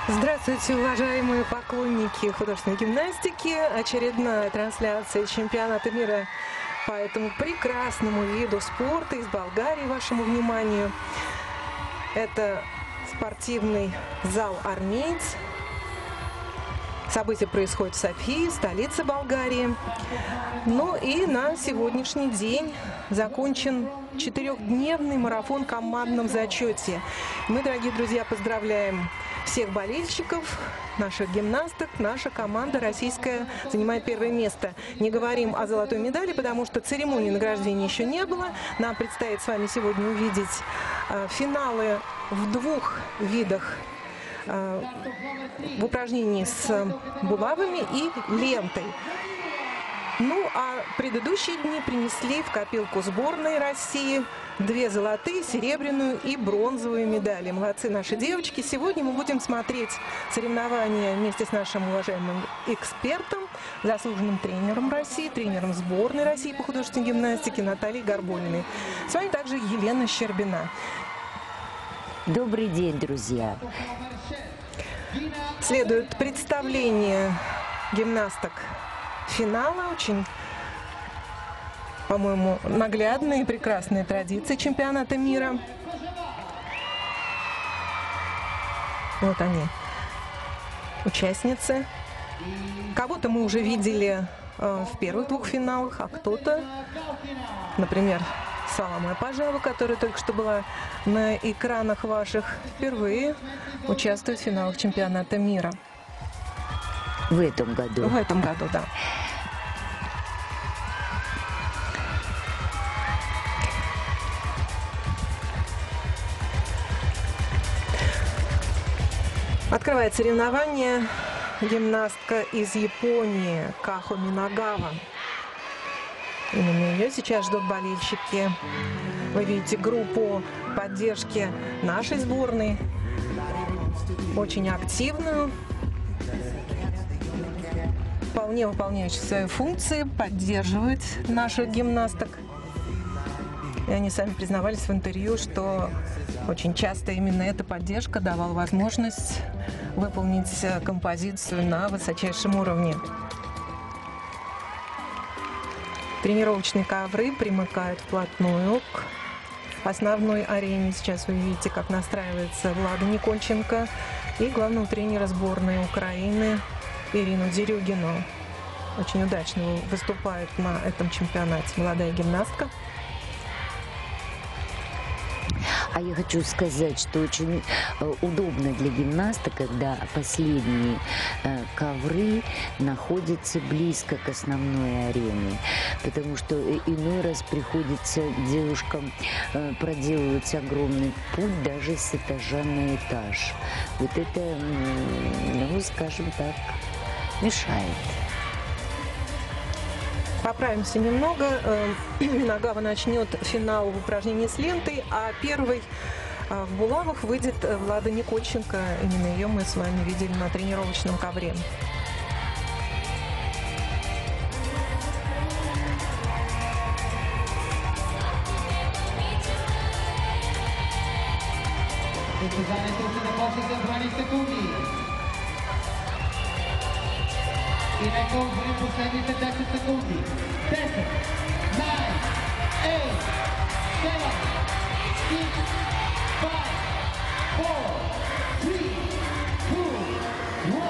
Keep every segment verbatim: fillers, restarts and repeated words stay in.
Здравствуйте, уважаемые поклонники художественной гимнастики. Очередная трансляция чемпионата мира по этому прекрасному виду спорта из Болгарии вашему вниманию. Это спортивный зал «Армеец». Событие происходит в Софии, столице Болгарии. Ну и на сегодняшний день закончен четырехдневный марафон в командном зачете. Мы, дорогие друзья, поздравляем всех болельщиков, наших гимнасток. Наша команда российская занимает первое место. Не говорим о золотой медали, потому что церемонии награждения еще не было. Нам предстоит с вами сегодня увидеть э, финалы в двух видах э, в упражнении с булавами и лентой. Ну, а предыдущие дни принесли в копилку сборной России две золотые, серебряную и бронзовую медали. Молодцы наши девочки. Сегодня мы будем смотреть соревнования вместе с нашим уважаемым экспертом, заслуженным тренером России, тренером сборной России по художественной гимнастике Натальей Горбулиной. С вами также Елена Щербина. Добрый день, друзья. Следует представление гимнасток финала. Очень, по-моему, наглядные и прекрасные традиции чемпионата мира. Вот они, участницы. Кого-то мы уже видели э, в первых двух финалах, а кто-то, например, Саламе Пажава, которая только что была на экранах ваших, впервые участвует в финалах чемпионата мира. В этом году. В этом году, да. Открывает соревнование гимнастка из Японии Кахо Минагава. Именно ее сейчас ждут болельщики. Вы видите группу поддержки нашей сборной. Очень активную. Вполне выполняющие свои функции, поддерживают наших гимнасток. И они сами признавались в интервью, что очень часто именно эта поддержка давала возможность выполнить композицию на высочайшем уровне. Тренировочные ковры примыкают вплотную к основной арене. Сейчас вы видите, как настраивается Влада Никольченко и главного тренера сборной Украины Ирину Дерюгину. Очень удачно выступает на этом чемпионате молодая гимнастка. А я хочу сказать, что очень удобно для гимнаста, когда последние ковры находятся близко к основной арене, потому что иной раз приходится девушкам проделывать огромный путь даже с этажа на этаж. Вот это, ну, скажем так, мешает. Поправимся немного. Минагава начнет финал в упражнении с лентой, а первый в булавах выйдет Влада Никольченко. Именно ее мы с вами видели на тренировочном ковре. И на гол были последните десять секунди. десять, девять, восемь, семь, шесть, пять, четыре, три, два,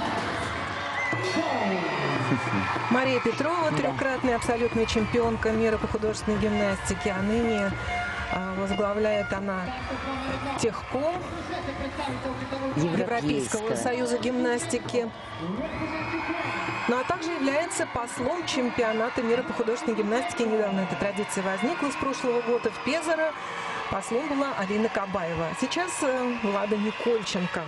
один. Мария Петрова, трехкратная абсолютная чемпионка мира по художественной гимнастике, а ныне а, возглавляет она техком Европейского союза гимнастики. Ну а также является послом чемпионата мира по художественной гимнастике. Недавно эта традиция возникла с прошлого года в Пезаро. Послом была Алина Кабаева. Сейчас э, Влада Никольченко.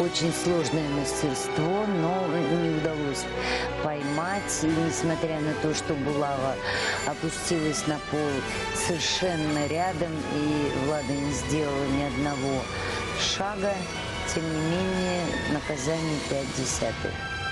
очень сложное мастерство, но не удалось поймать. И несмотря на то, что булава опустилась на пол совершенно рядом, и Влада не сделала ни одного шага, тем не менее наказание пять десятых.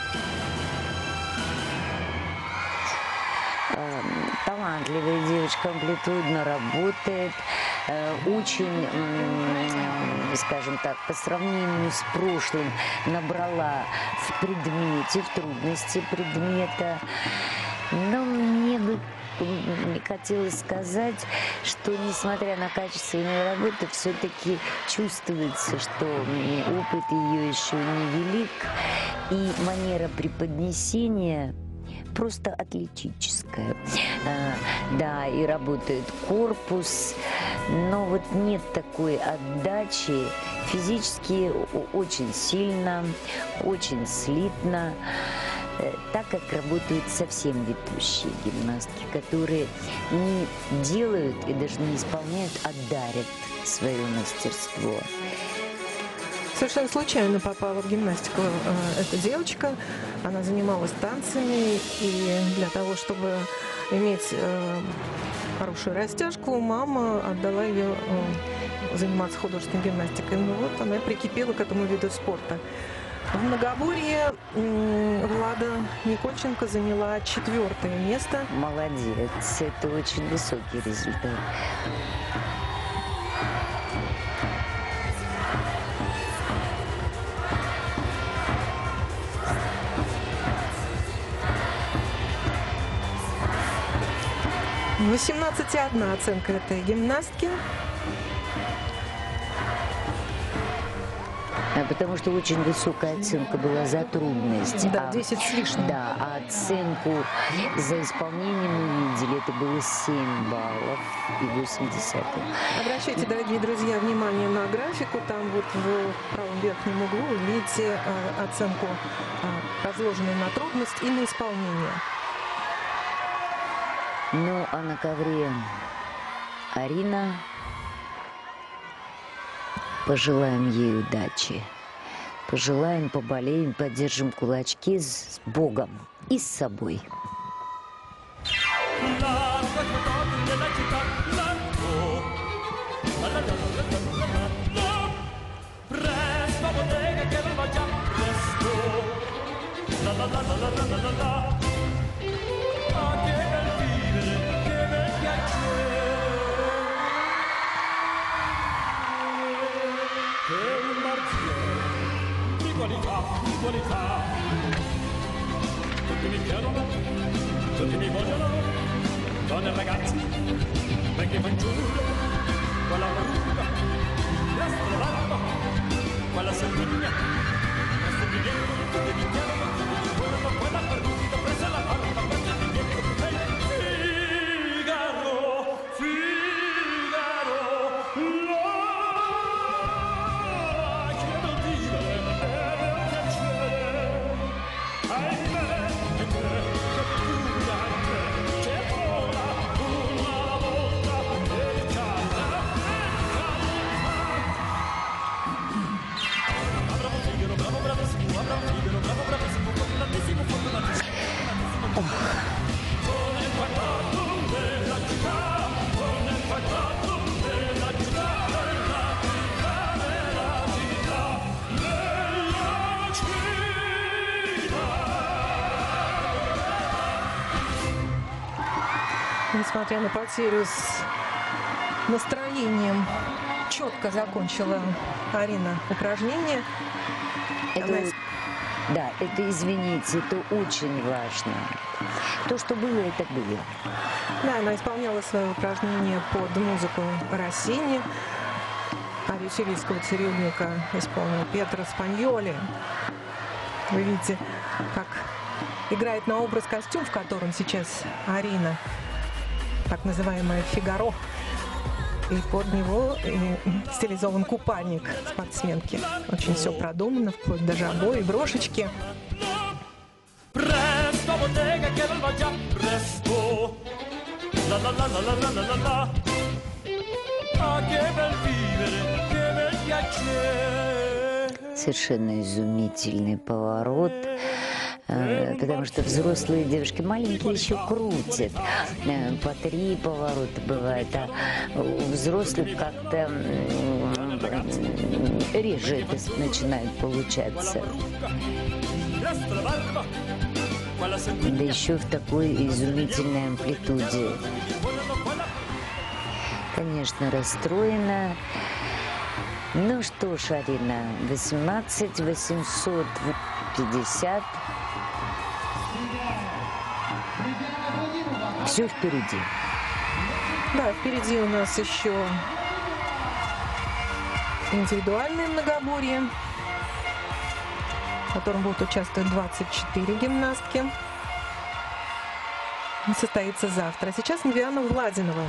Талантливая девочка, амплитудно работает, очень, скажем так, по сравнению с прошлым набрала в предмете, в трудности предмета. Но мне бы хотелось сказать, что несмотря на качественную работу, все-таки чувствуется, что опыт ее еще невелик, и манера преподнесения просто атлетическая. А, да, и работает корпус, но вот нет такой отдачи. Физически очень сильно, очень слитно, так как работают совсем ведущие гимнастки, которые не делают и даже не исполняют, а дарят свое мастерство. Совершенно случайно попала в гимнастику э, эта девочка. Она занималась танцами, и для того, чтобы иметь э, хорошую растяжку, мама отдала ее э, заниматься художественной гимнастикой. Ну вот она прикипела к этому виду спорта. В многоборье э, Влада Никольченко заняла четвертое место. Молодец, это очень высокий результат. восемнадцать и одна оценка этой гимнастки. А потому что очень высокая оценка была за трудность. Да, а, десять с лишним. Да, а оценку за исполнение мы видели, это было семь баллов и восемь десятых. Обращайте, дорогие друзья, внимание на графику. Там вот в правом верхнем углу вы видите а, оценку, а, разложенную на трудность и на исполнение. Ну, а на ковре Арина. Пожелаем ей удачи. Пожелаем, поболеем, поддержим кулачки с Богом и с собой. Qualità, tutti mi chiedono, tutti mi vogliono, donne e ragazzi, vecchi e fanciulli, quella maruca, la stravata, quella sanguigna, la sanguignetta, tutti mi chiedono, tutti mi vogliono, quella perduta, presa la barba, presa di dietro, hey, Figaro, Figaro, no, chiedo di vivere. Несмотря на потерю с настроением, четко закончила Арина упражнение. Это, Она... Да, это, извините, это очень важно. То, что было, это было. Да, она исполняла свое упражнение под музыку Россини. Арию сирийского цирюльника исполнил Пьетро Спаньоли. Вы видите, как играет на образ костюм, в котором сейчас Арина, так называемая Фигаро, и под него и стилизован купальник спортсменки. Очень все продумано, вплоть до жабо и брошечки. Совершенно изумительный поворот. Потому что взрослые девушки маленькие еще крутят. По три поворота бывает, а у взрослых как-то реже это начинает получаться. Да еще в такой изумительной амплитуде. Конечно, расстроена. Ну что ж, Арина, восемнадцать восемьсот пятьдесят. Все впереди. Да, впереди у нас еще индивидуальное многоборье, в котором будут участвовать двадцать четыре гимнастки. Состоится завтра. Сейчас Невиана Владинова.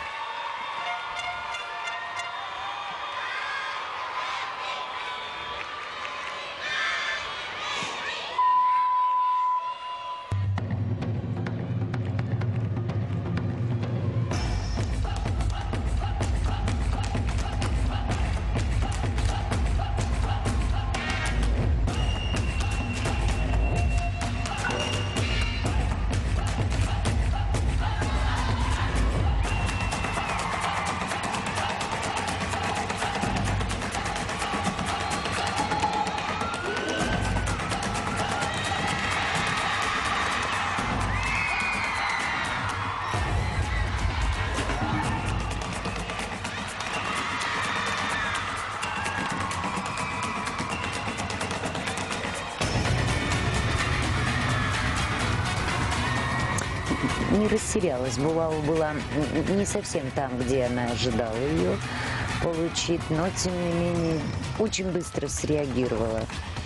Не растерялась. Булава была не совсем там, где она ожидала ее получить, но, тем не менее, очень быстро среагировала.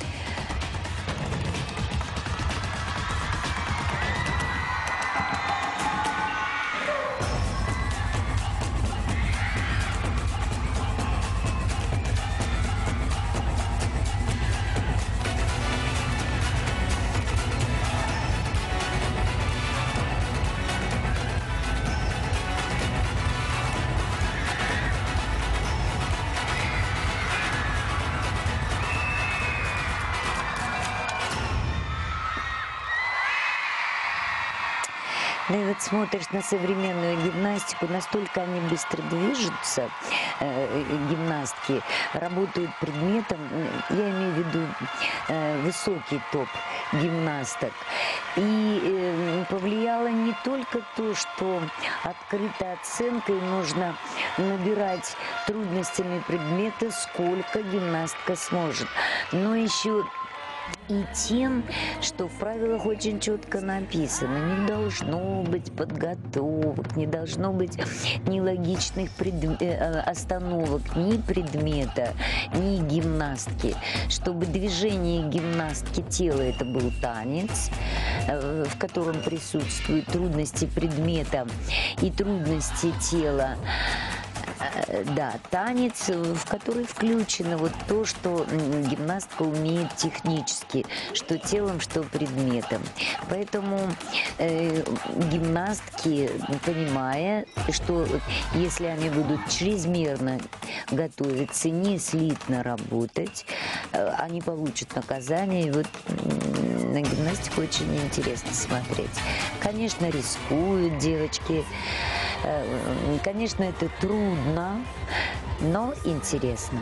Ну и вот смотришь на современную гимнастику, настолько они быстро движутся, э, гимнастки, работают предметом, я имею в виду э, высокий топ гимнасток. И э, повлияло не только то, что открытой оценкой нужно набирать трудностями предмета, сколько гимнастка сможет, но еще и тем, что в правилах очень четко написано, не должно быть подготовок, не должно быть нелогичных пред... остановок ни предмета, ни гимнастки, чтобы движение гимнастки тела это был танец, в котором присутствуют трудности предмета и трудности тела. Да, танец, в который включено вот то, что гимнастка умеет технически, что телом, что предметом. Поэтому э, гимнастки, понимая, что если они будут чрезмерно готовиться, не слитно работать, э, они получат наказание. И вот на гимнастику очень интересно смотреть. Конечно, рискуют девочки. Конечно, это трудно, но интересно.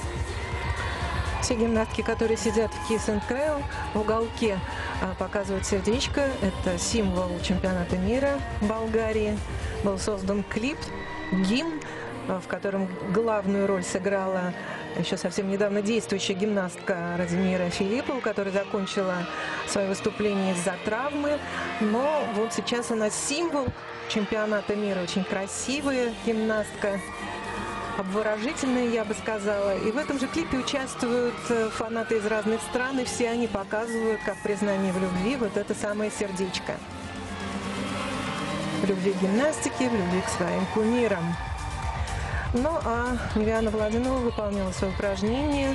Все гимнастки, которые сидят в Kiss and Cradle, в уголке показывают сердечко. Это символ чемпионата мира Болгарии. Был создан клип, гимн, в котором главную роль сыграла еще совсем недавно действующая гимнастка Радимира Филиппова, которая закончила свое выступление из-за травмы. Но вот сейчас она символ чемпионата мира. Очень красивая гимнастка, обворожительная, я бы сказала. И в этом же клипе участвуют фанаты из разных стран, и все они показывают, как признание в любви, вот это самое сердечко. В любви к гимнастике, в любви к своим кумирам. Ну, а Невиана Владинова выполнила свое упражнение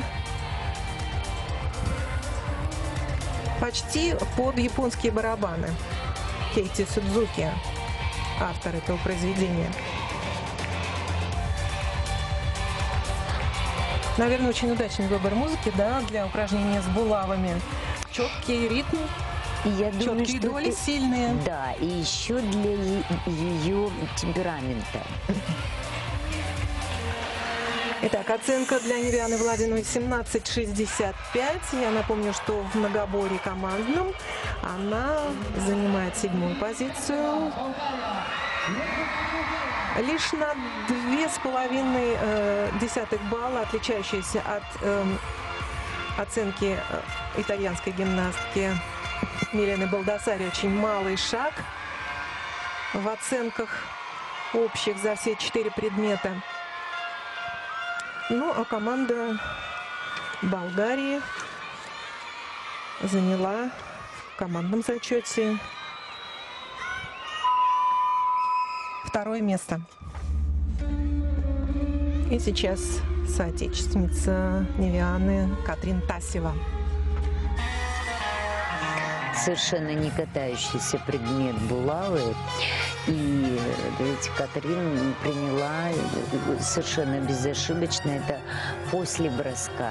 почти под японские барабаны. Кейти Судзуки, автор этого произведения. Наверное, очень удачный выбор музыки, да, для упражнения с булавами. Четкий ритм, И я думаю, четкие что доли это- сильные. Да, и еще для е- ее темперамента. Итак, оценка для Невианы Владиновой семнадцать шестьдесят пять. Я напомню, что в многоборье командном она занимает седьмую позицию. Лишь на две с половиной э, десятых балла, отличающаяся от э, оценки э, итальянской гимнастки Милены Балдасари. Очень малый шаг в оценках общих за все четыре предмета. Ну, а команда Болгарии заняла в командном зачете второе место. И сейчас соотечественница Невианы Катрин Тасева. Совершенно не катающийся предмет булавы. И, видите, Катрин приняла совершенно безошибочно это после броска.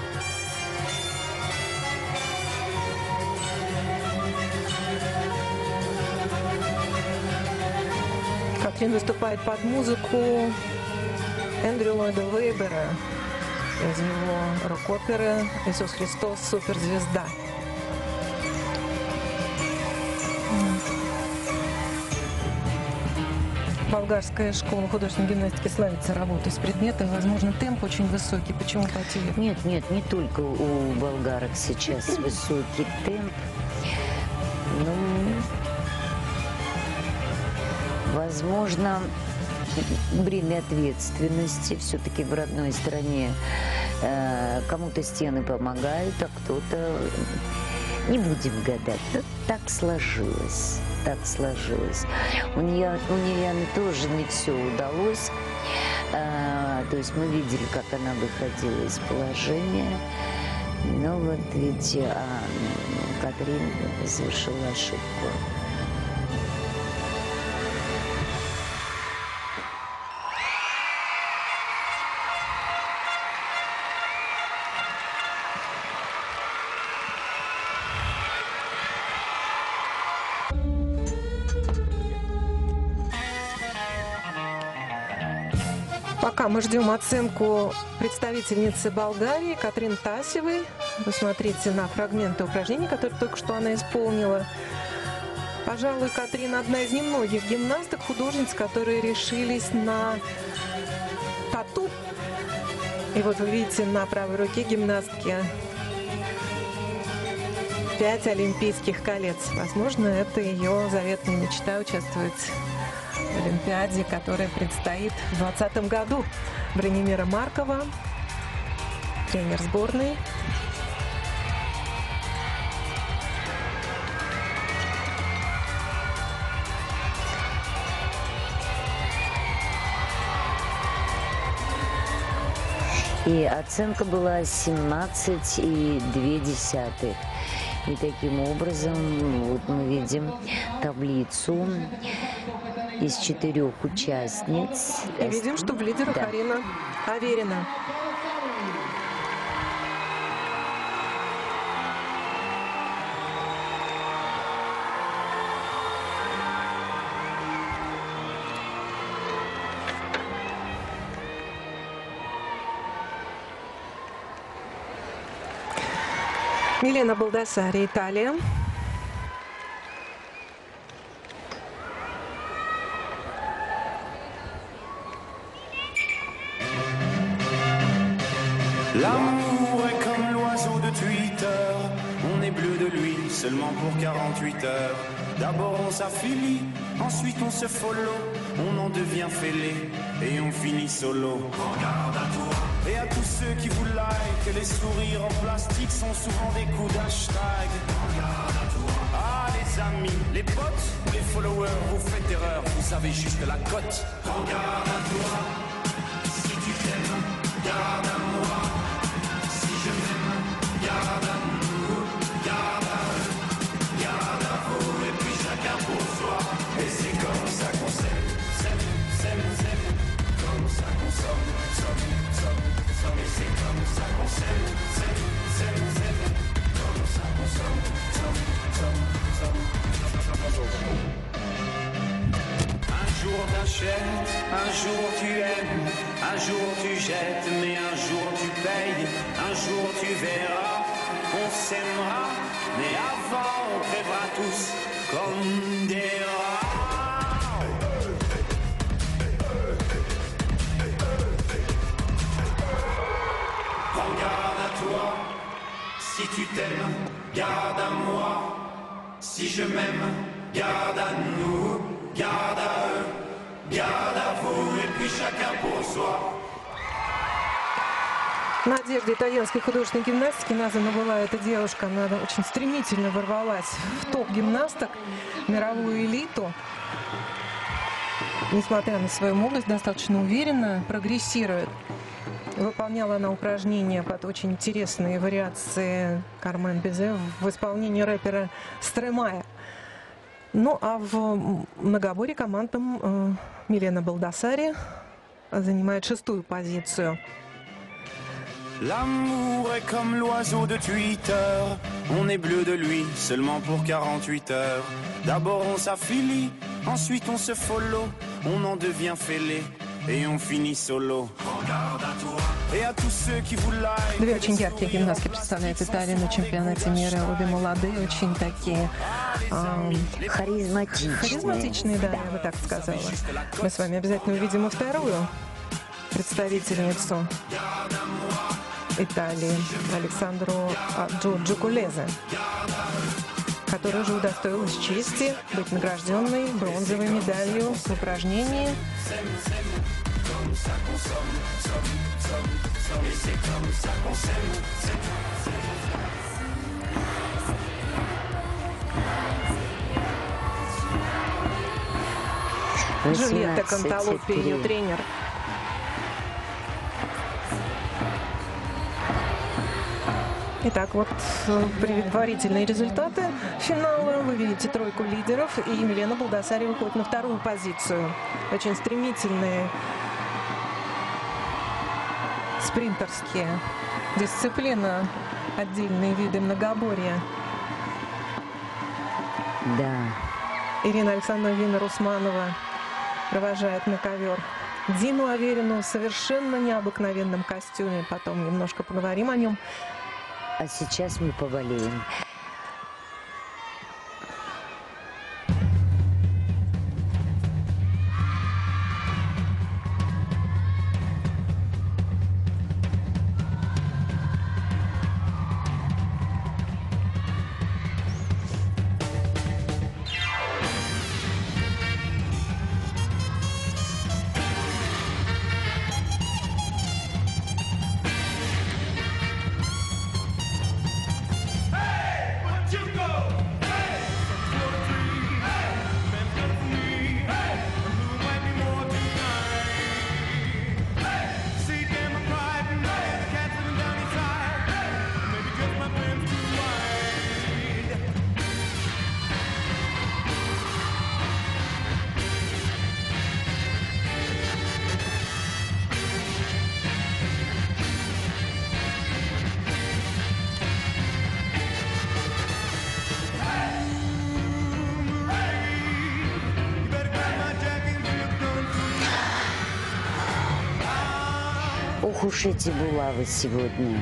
Катрин выступает под музыку Эндрю Ллойда Вебера из его рок-оперы «Иисус Христос. Суперзвезда». Болгарская школа художественной гимнастики славится работой с предметом. Возможно, темп очень высокий. Почему по Нет, нет, не только у болгарок сейчас высокий темп. Ну, возможно, бремя ответственности. Все-таки в родной стране э, кому-то стены помогают, а кто-то... Не будем гадать. Но так сложилось. Так сложилось. У нее, у нее тоже не все удалось. А, то есть мы видели, как она выходила из положения. Но вот видите, а, Катрин совершила ошибку. Пока мы ждем оценку представительницы Болгарии Катрин Тасевой. Вы смотрите на фрагменты упражнений, которые только что она исполнила. Пожалуй, Катрин одна из немногих гимнасток, художниц, которые решились на тату. И вот вы видите на правой руке гимнастки пять олимпийских колец. Возможно, это ее заветная мечта участвовать в Олимпиаде, которая предстоит в двадцатом году. Бранимира Маркова, тренер сборной. И оценка была семнадцать и две десятых. И таким образом вот мы видим таблицу из четырех участниц. И видим, что в лидерах Да. Арина Аверина. Милена Балдасари, Италия. L'amour est comme l'oiseau de Twitter, on est bleu de lui seulement pour quarante-huit heures. D'abord on s'affilie, ensuite on se follow, on en devient fêlé et on finit solo. Regarde à toi. Et à tous ceux qui vous like, les sourires en plastique sont souvent des coups d'hashtag. Regarde à toi. Ah les amis, les potes, les followers, vous faites erreur, vous savez juste la cote. Regarde à toi, si tu t'aimes, garde à moi. Si je m'aime, garde à nous, garde à eux, garde à vous, et puis chacun pour soi. Et c'est comme ça qu'on s'aime, s'aime, s'aime, s'aime, comme ça qu'on somme, somme, somme, somme, et c'est comme jour tu aimes, un jour tu jettes, mais un jour tu payes, un jour tu verras qu'on s'aimera, mais avant on crèvera tous comme des rats. Prends garde à toi, si tu t'aimes, garde à moi, si je m'aime, garde à nous, garde à eux, garde à vous, et puis chacun pour soi. Надежда итальянской художественной гимнастики названа была эта девушка. Она очень стремительно ворвалась в топ гимнасток, мировую элиту. Несмотря на свою молодость, достаточно уверенно прогрессирует. Выполняла она упражнения под очень интересные вариации Кармен Бизе в исполнении рэпера Стремая. Ну а в многоборье командном э, Милена Балдасари занимает шестую позицию. L'amour est comme l'oiseau de Twitter, on est bleu de lui seulement pour quarante-huit heures. D'abord on s'affilie, ensuite on se follow, on en devient fêlé et on finit solo. Et à tous ceux qui vous like. Две очень яркие гимнастки представляют Италию на чемпионате мира. Обе молодые, очень такие э, Харизматичные. харизматичные, да, я бы так сказала. Мы с вами обязательно увидим и вторую представительницу Италии, Александру Джокулезе, которая уже удостоилась чести быть награжденной бронзовой медалью в упражнении. Джульетта Канталоппи, ее тренер. Итак, вот предварительные результаты финала. Вы видите тройку лидеров, и Милена Балдасари выходит на вторую позицию. Очень стремительные спринтерские дисциплины, отдельные виды многоборья. Да. Ирина Александровна Винер-Усманова провожает на ковер Дину Аверину в совершенно необыкновенном костюме. Потом немножко поговорим о нем. А сейчас мы поболеем. Ох уж эти булавы сегодня.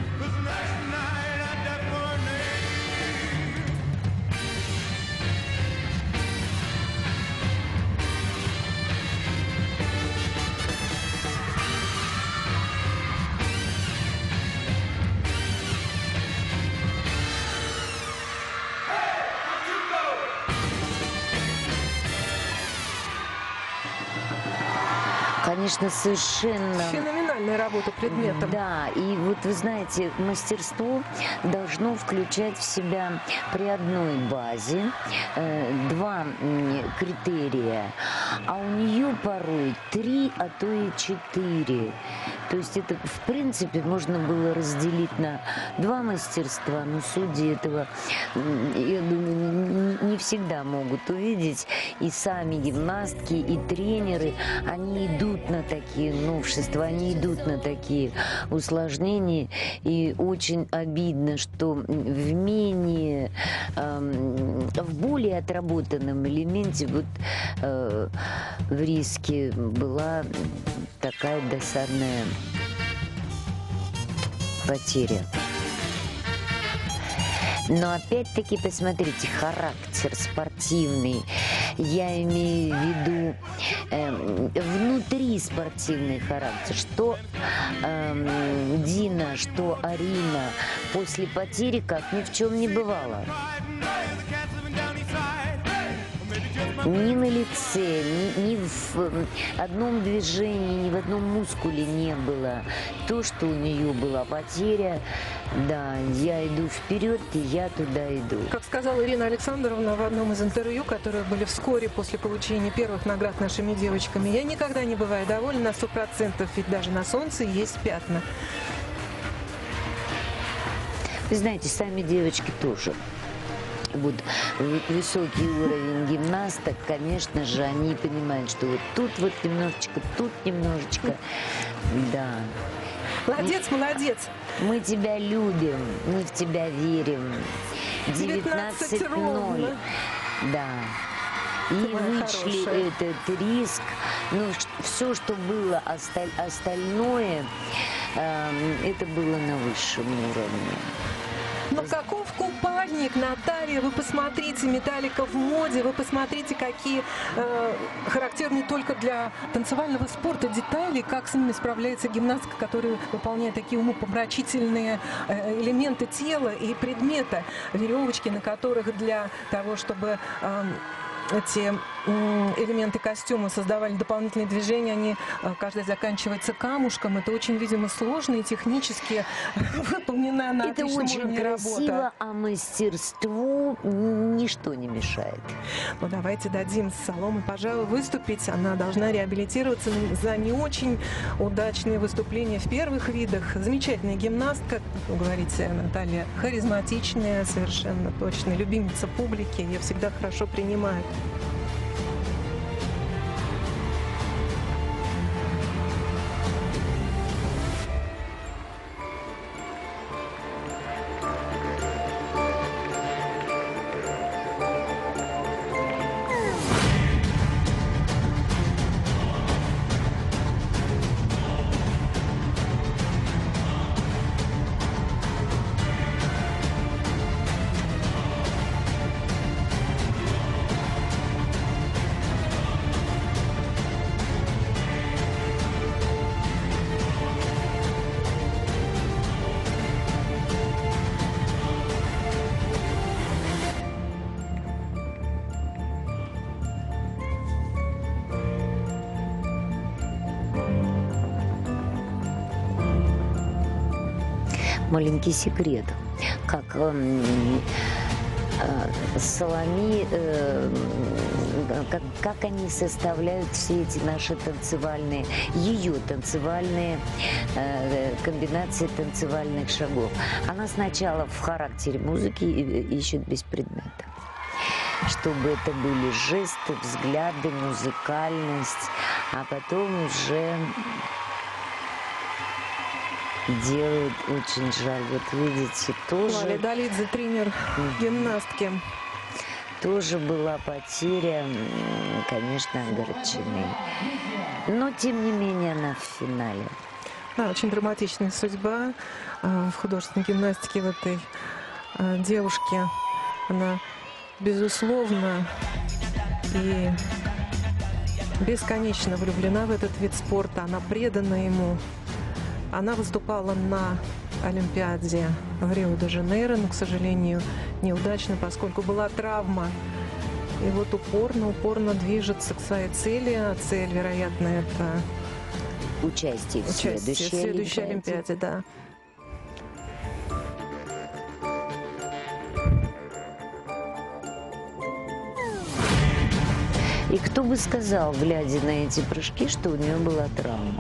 Конечно, совершенно... Феноменальная работа предметом. Да, и вот вы знаете, мастерство должно включать в себя при одной базе э, два э, критерия, а у нее порой три, а то и четыре. То есть это, в принципе, можно было разделить на два мастерства, но судьи этого, я думаю, не всегда могут увидеть. И сами гимнастки, и тренеры, они идут на такие новшества, они идут абсолютно такие усложнения. И очень обидно, что в менее, э, в более отработанном элементе вот э, в риске была такая досадная потеря. Но опять-таки, посмотрите, характер спортивный, я имею в виду э, внутри спортивный характер, что э, Дина, что Арина после потери как ни в чем не бывало. Ни на лице, ни, ни в одном движении, ни в одном мускуле не было. То, что у нее была потеря, да, я иду вперед, и я туда иду. Как сказала Ирина Александровна в одном из интервью, которые были вскоре после получения первых наград нашими девочками, я никогда не бываю довольна на сто процентов, ведь даже на солнце есть пятна. Вы знаете, сами девочки тоже. Вот высокий уровень гимнасток, конечно же, они понимают, что вот тут вот немножечко, тут немножечко, да. Молодец, мы, молодец. Мы тебя любим, мы в тебя верим. девятнадцать ноль. Да. И вышли хорошая. Этот риск. Ну, все, что было осталь, остальное, э, это было на высшем уровне. Но каков купальник, Наталья, вы посмотрите, металлика в моде, вы посмотрите, какие э, характерны только для танцевального спорта детали, как с ними справляется гимнастка, которая выполняет такие умопомрачительные э, элементы тела и предмета, веревочки, на которых для того, чтобы э, эти элементы костюма создавали дополнительные движения, они, каждая заканчивается камушком. Это очень, видимо, сложно и технически выполнена на это отличном очень уровне красиво, работа. А мастерству ничто не мешает. Ну, давайте дадим Саломе, пожалуй, выступить. Она должна реабилитироваться за не очень удачные выступления в первых видах. Замечательная гимнастка, как вы говорите, Наталья, харизматичная, совершенно точно, любимица публики. Ее всегда хорошо принимают. Маленький секрет, как э, э, Саломе, э, как, как они составляют все эти наши танцевальные, ее танцевальные э, комбинации танцевальных шагов. Она сначала в характере музыки ищет без предмета, чтобы это были жесты, взгляды, музыкальность, а потом уже делает. Очень жаль. Вот видите, тоже... Лали Долидзе, тренер гимнастки. Тоже была потеря, конечно, огорчены. Но, тем не менее, она в финале. Да, очень драматичная судьба в художественной гимнастике в этой девушке. Она, безусловно, и бесконечно влюблена в этот вид спорта. Она предана ему. Она выступала на Олимпиаде в Рио-де-Жанейро, но, к сожалению, неудачно, поскольку была травма. И вот упорно, упорно движется к своей цели. А цель, вероятно, это участие в участие следующей, в следующей Олимпиаде. Олимпиаде, да. И кто бы сказал, глядя на эти прыжки, что у нее была травма?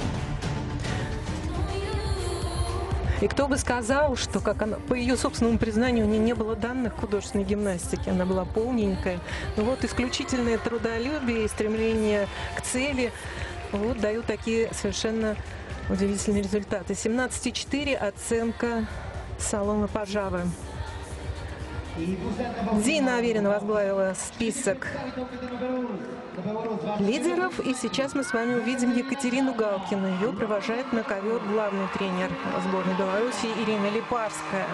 И кто бы сказал, что, как она, по ее собственному признанию, у нее не было данных художественной гимнастики, она была полненькая. Но вот исключительное трудолюбие и стремление к цели вот, дают такие совершенно Удивительные результаты. семнадцать четыре оценка Салома Пожавы. Дина Аверина возглавила список лидеров. И сейчас мы с вами увидим Екатерину Галкину. Ее провожает на ковер главный тренер сборной Беларуси Ирина Липарская.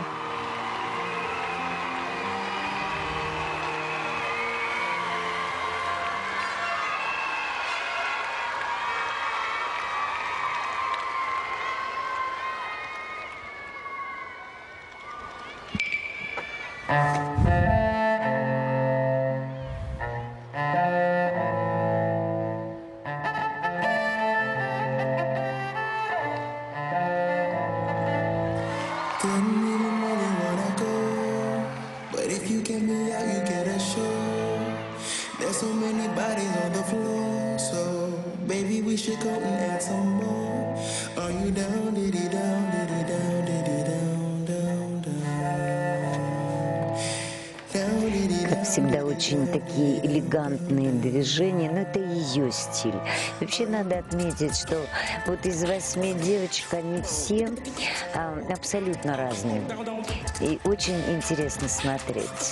Как всегда, очень такие элегантные движения, но это ее стиль. Вообще надо отметить, что вот из восьми девочек они все а, абсолютно разные. И очень интересно смотреть.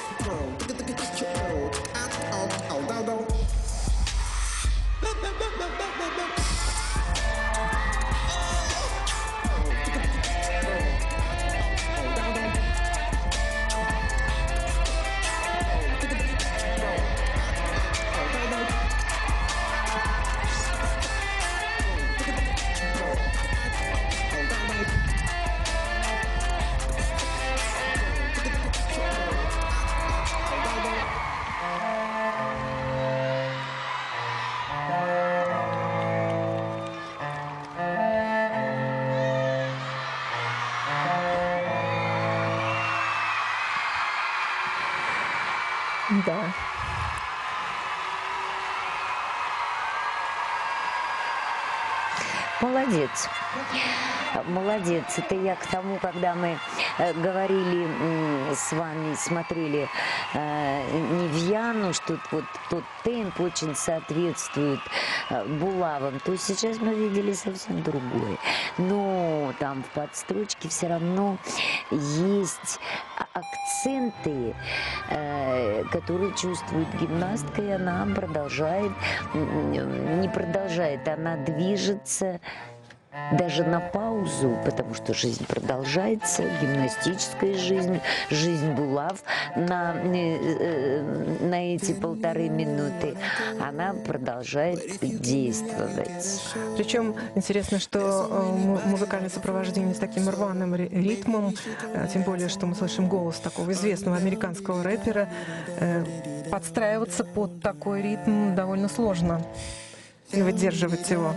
Да. Молодец. Молодец. Это я к тому, когда мы э, говорили э, с вами, смотрели э, Невьяну, что вот тот темп очень соответствует э, булавам, то сейчас мы видели совсем другое. Но там в подстрочке все равно есть акценты, э, которые чувствует гимнастка, и она продолжает, не продолжает, она движется даже на паузу, потому что жизнь продолжается, гимнастическая жизнь, жизнь булав на, на эти полторы минуты, она продолжает действовать. Причем интересно, что музыкальное сопровождение с таким рваным ритмом, тем более, что мы слышим голос такого известного американского рэпера, подстраиваться под такой ритм довольно сложно и выдерживать его.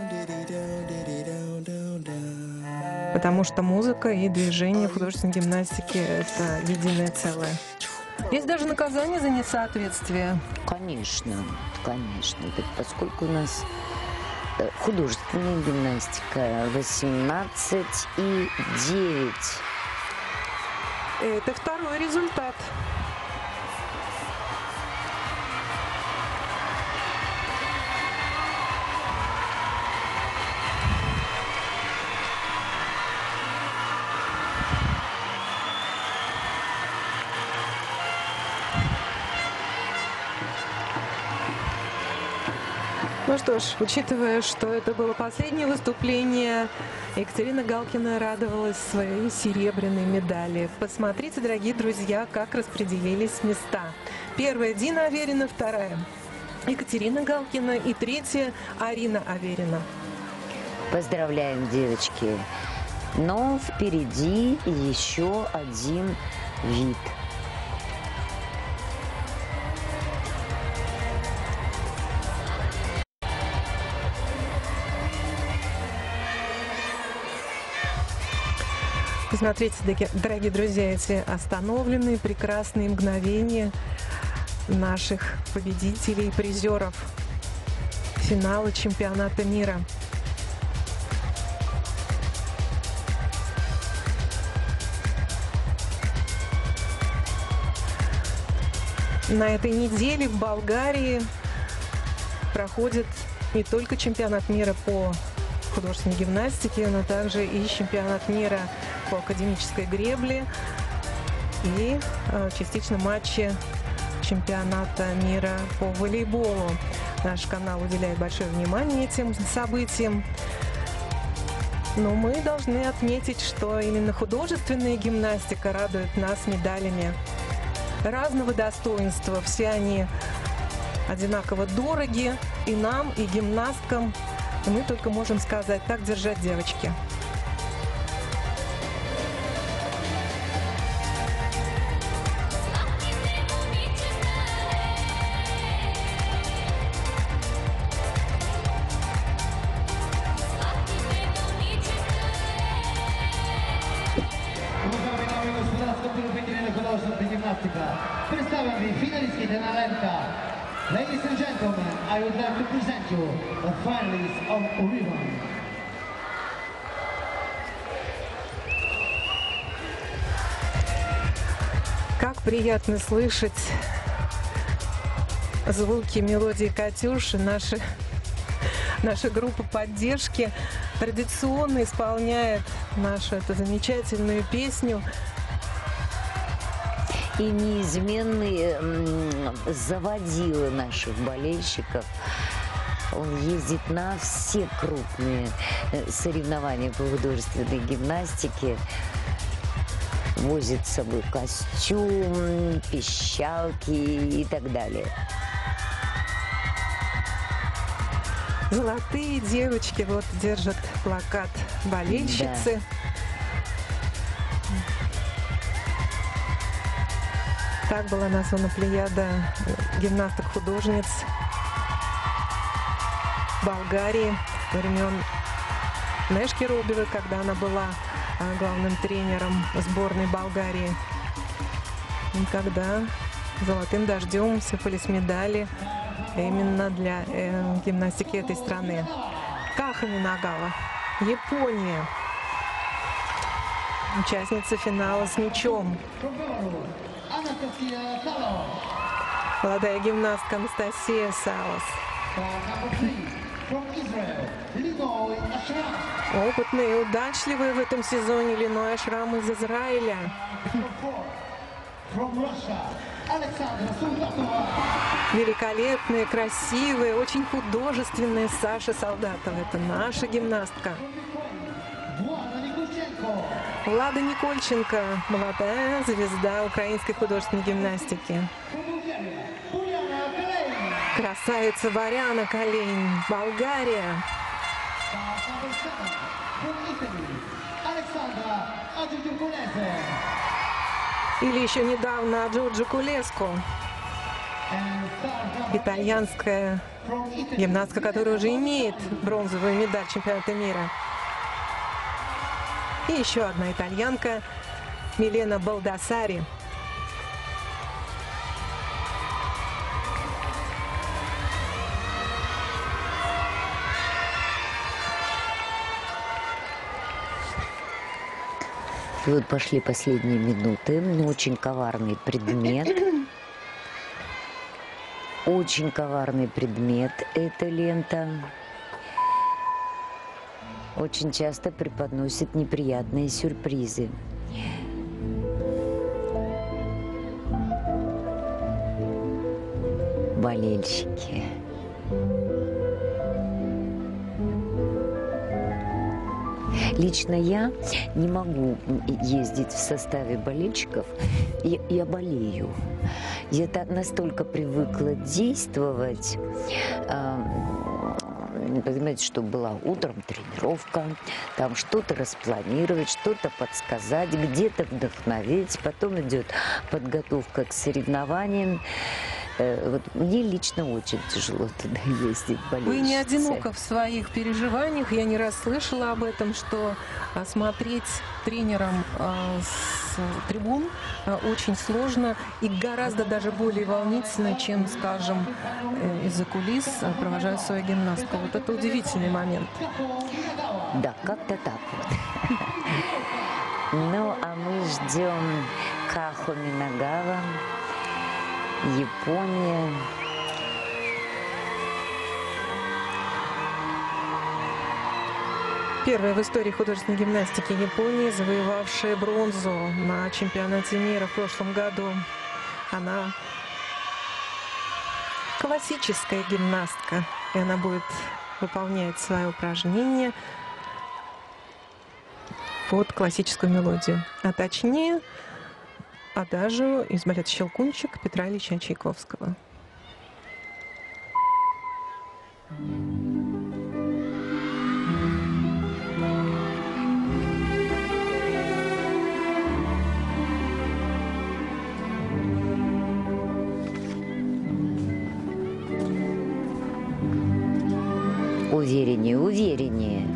Потому что музыка и движение в художественной гимнастике — это единое целое. Есть даже наказание за несоответствие. Конечно, конечно. Так поскольку у нас художественная гимнастика восемнадцать и девять. Это второй результат. Ну что ж, учитывая, что это было последнее выступление, Екатерина Галкина радовалась своей серебряной медали. Посмотрите, дорогие друзья, как распределились места. Первая — Дина Аверина, вторая — Екатерина Галкина и третья — Арина Аверина. Поздравляем, девочки. Но впереди еще один вид. Посмотрите, дорогие друзья, эти остановленные прекрасные мгновения наших победителей, призеров финала чемпионата мира. На этой неделе в Болгарии проходит не только чемпионат мира по художественной гимнастики, но также и чемпионат мира по академической гребле и э, частично матчи чемпионата мира по волейболу. Наш канал уделяет большое внимание этим событиям. Но мы должны отметить, что именно художественная гимнастика радует нас медалями разного достоинства. Все они одинаково дороги и нам, и гимнасткам. И мы только можем сказать: так держать, девочки. Представям ви финалистки на лента. Ladies and gentlemen, I would like to present you the finalists of Ribbon. Как приятно слышать звуки, мелодии «Катюши». Наши, наша группа поддержки традиционно исполняет нашу эту замечательную песню. И неизменный заводила наших болельщиков. Он ездит на все крупные соревнования по художественной гимнастике. Возит с собой костюм, пищалки и так далее. Золотые девочки вот держат плакат болельщицы. Да. Так была названа плеяда гимнасток-художниц Болгарии времен Нешки Робевой, когда она была главным тренером сборной Болгарии. И когда золотым дождем сыпались медали именно для э, гимнастики этой страны. Каха Минагава, Япония. Участница финала с мячом. Молодая гимнастка Анастасия Салас. Опытный и удачливый в этом сезоне Линой Ашрам из Израиля. Великолепная, красивая, очень художественная Саша Солдатова. Это наша гимнастка. Влада Никольченко, молодая звезда украинской художественной гимнастики. Красавица Варяна Калень, Болгария. Или еще недавно Джорджо Кулеско. Итальянская гимнастка, которая уже имеет бронзовую медаль чемпионата мира. И еще одна итальянка Милена Балдасари. И вот пошли последние минуты. Очень коварный предмет. Очень коварный предмет эта лента. Очень часто преподносит неприятные сюрпризы. Болельщики. Лично я не могу ездить в составе болельщиков. Я, я болею. Я так настолько привыкла действовать. Э, понимаете, что была утром тренировка, там что-то распланировать, что-то подсказать, где-то вдохновить. Потом идет подготовка к соревнованиям. Вот мне лично очень тяжело туда ездить, болельщице. Вы не одинока в своих переживаниях. Я не раз слышала об этом, что а, смотреть тренерам а, с трибун а, очень сложно и гораздо даже более волнительно, чем, скажем, э, из-за кулис а, провожая свою гимнастку. Вот это удивительный момент. Да, как-то так вот. Ну, а мы ждем Каху Минагава. Япония. Первая в истории художественной гимнастики Японии, завоевавшая бронзу на чемпионате мира в прошлом году. Она классическая гимнастка, и она будет выполнять свои упражнения под классическую мелодию, а точнее адажио из балета «Щелкунчик» Петра Ильича Чайковского. Увереннее, увереннее.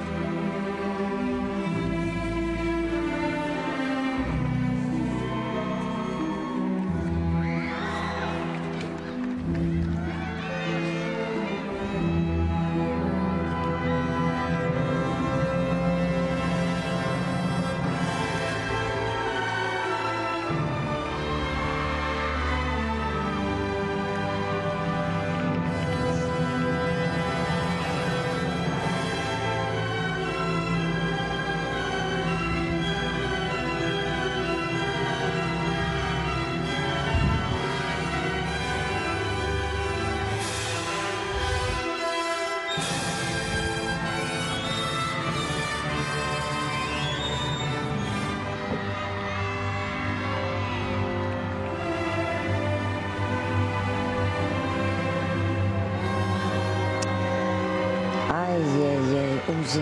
Ай-яй-яй, узел.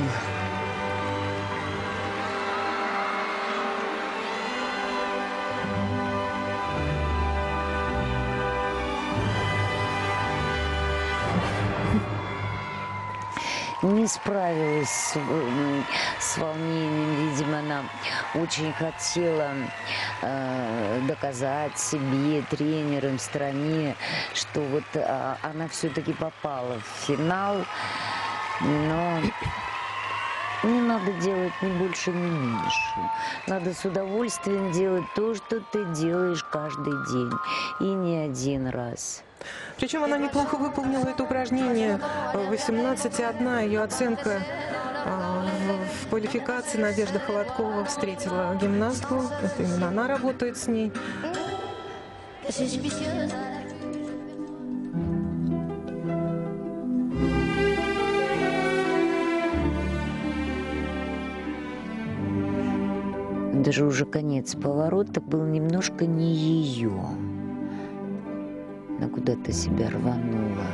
Не справилась с, с волнением. Видимо, она очень хотела э, доказать себе, тренерам, стране, что вот э, она все-таки попала в финал. Но не надо делать ни больше, ни меньше. Надо с удовольствием делать то, что ты делаешь каждый день. И не один раз. Причем она неплохо выполнила это упражнение. восемнадцать и одна ее оценка в квалификации. Надежда Холодкова встретила гимнастку. Это именно она работает с ней. Даже уже конец поворота был немножко не ее. Она куда-то себя рванула.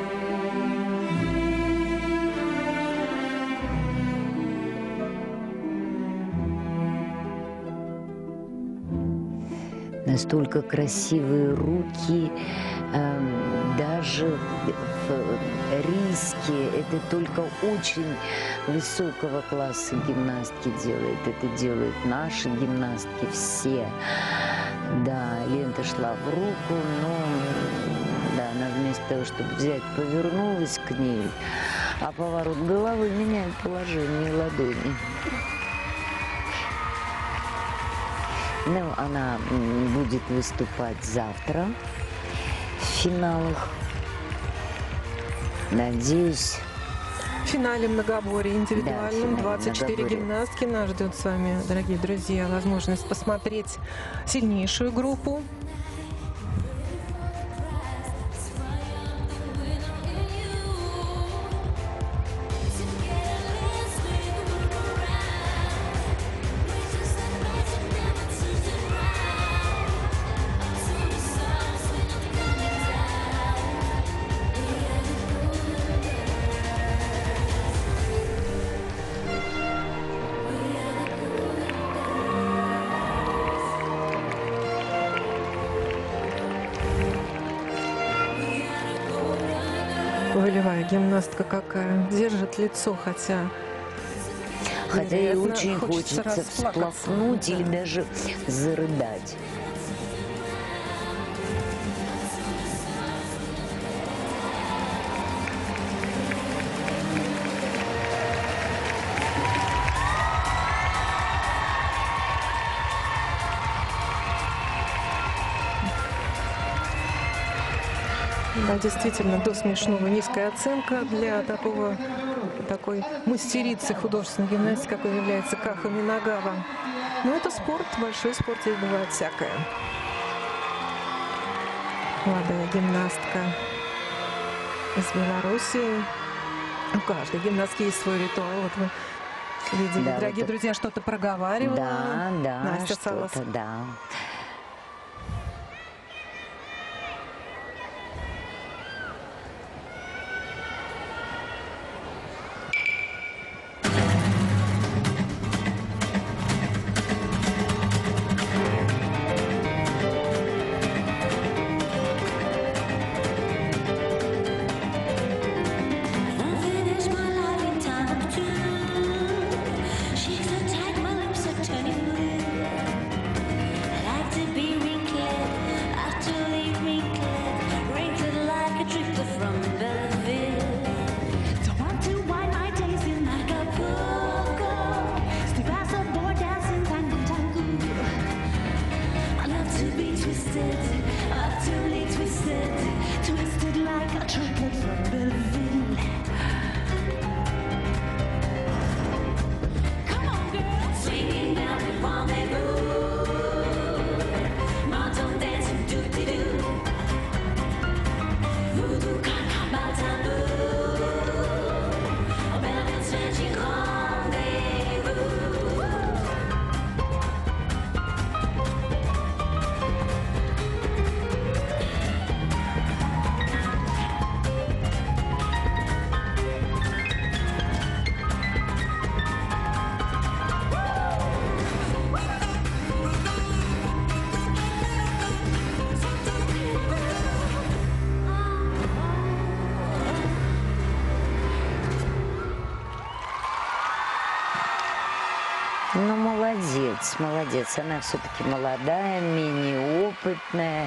Настолько красивые руки, э, даже в риске. Это только очень высокого класса гимнастки делает. Это делают наши гимнастки все. Да, лента шла в руку, но да, она вместо того, чтобы взять, повернулась к ней, а поворот головы меняет положение ладони. Ну, она будет выступать завтра в финалах. Надеюсь. В финале многоборья индивидуальном да, двадцать четыре многоборье. гимнастки. Нас ждет с вами, дорогие друзья, возможность посмотреть сильнейшую группу. Волевая гимнастка какая. Держит лицо, хотя... Хотя ей вероятно, очень хочется хочется всплакнуть да. или даже зарыдать. А действительно, до смешного низкая оценка для такого, такой мастерицы художественной гимнастики, какой является Кахо Минагава. Но это спорт, большой спорт, здесь бывает всякое. Молодая гимнастка из Белоруссии. У каждой гимнастки есть свой ритуал. Вот вы видели, да, дорогие вот друзья, что-то проговаривала. Да, да, Настя что-то, да. Ну, молодец, молодец. Она все-таки молодая, менее опытная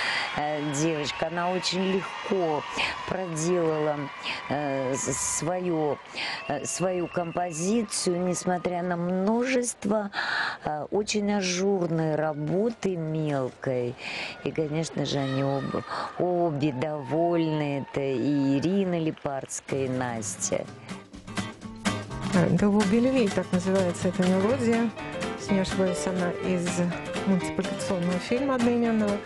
э, девочка. Она очень легко проделала э, свою, э, свою композицию, несмотря на множество э, очень ажурной работы мелкой. И, конечно же, они оба, обе довольны. Это и Ирина Липарская, и Настя. «Голубый, так называется эта мелодия. Если не ошибаюсь, она из мультипликационного фильма одноименного.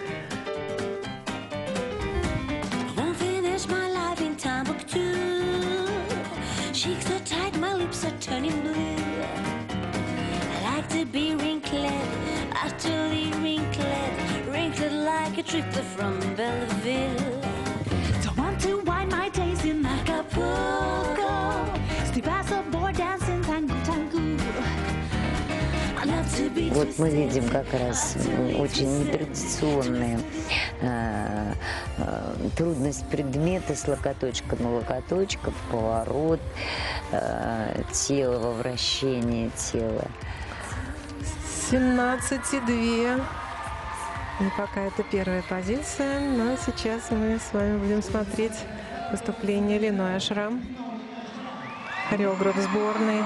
Вот мы видим как раз очень нетрадиционные э, э, трудность предмета с локоточка на локоточков, поворот э, тела во вращении тела. семнадцать и две. И пока это первая позиция, но сейчас мы с вами будем смотреть выступление Линой Ашрам, хореограф сборной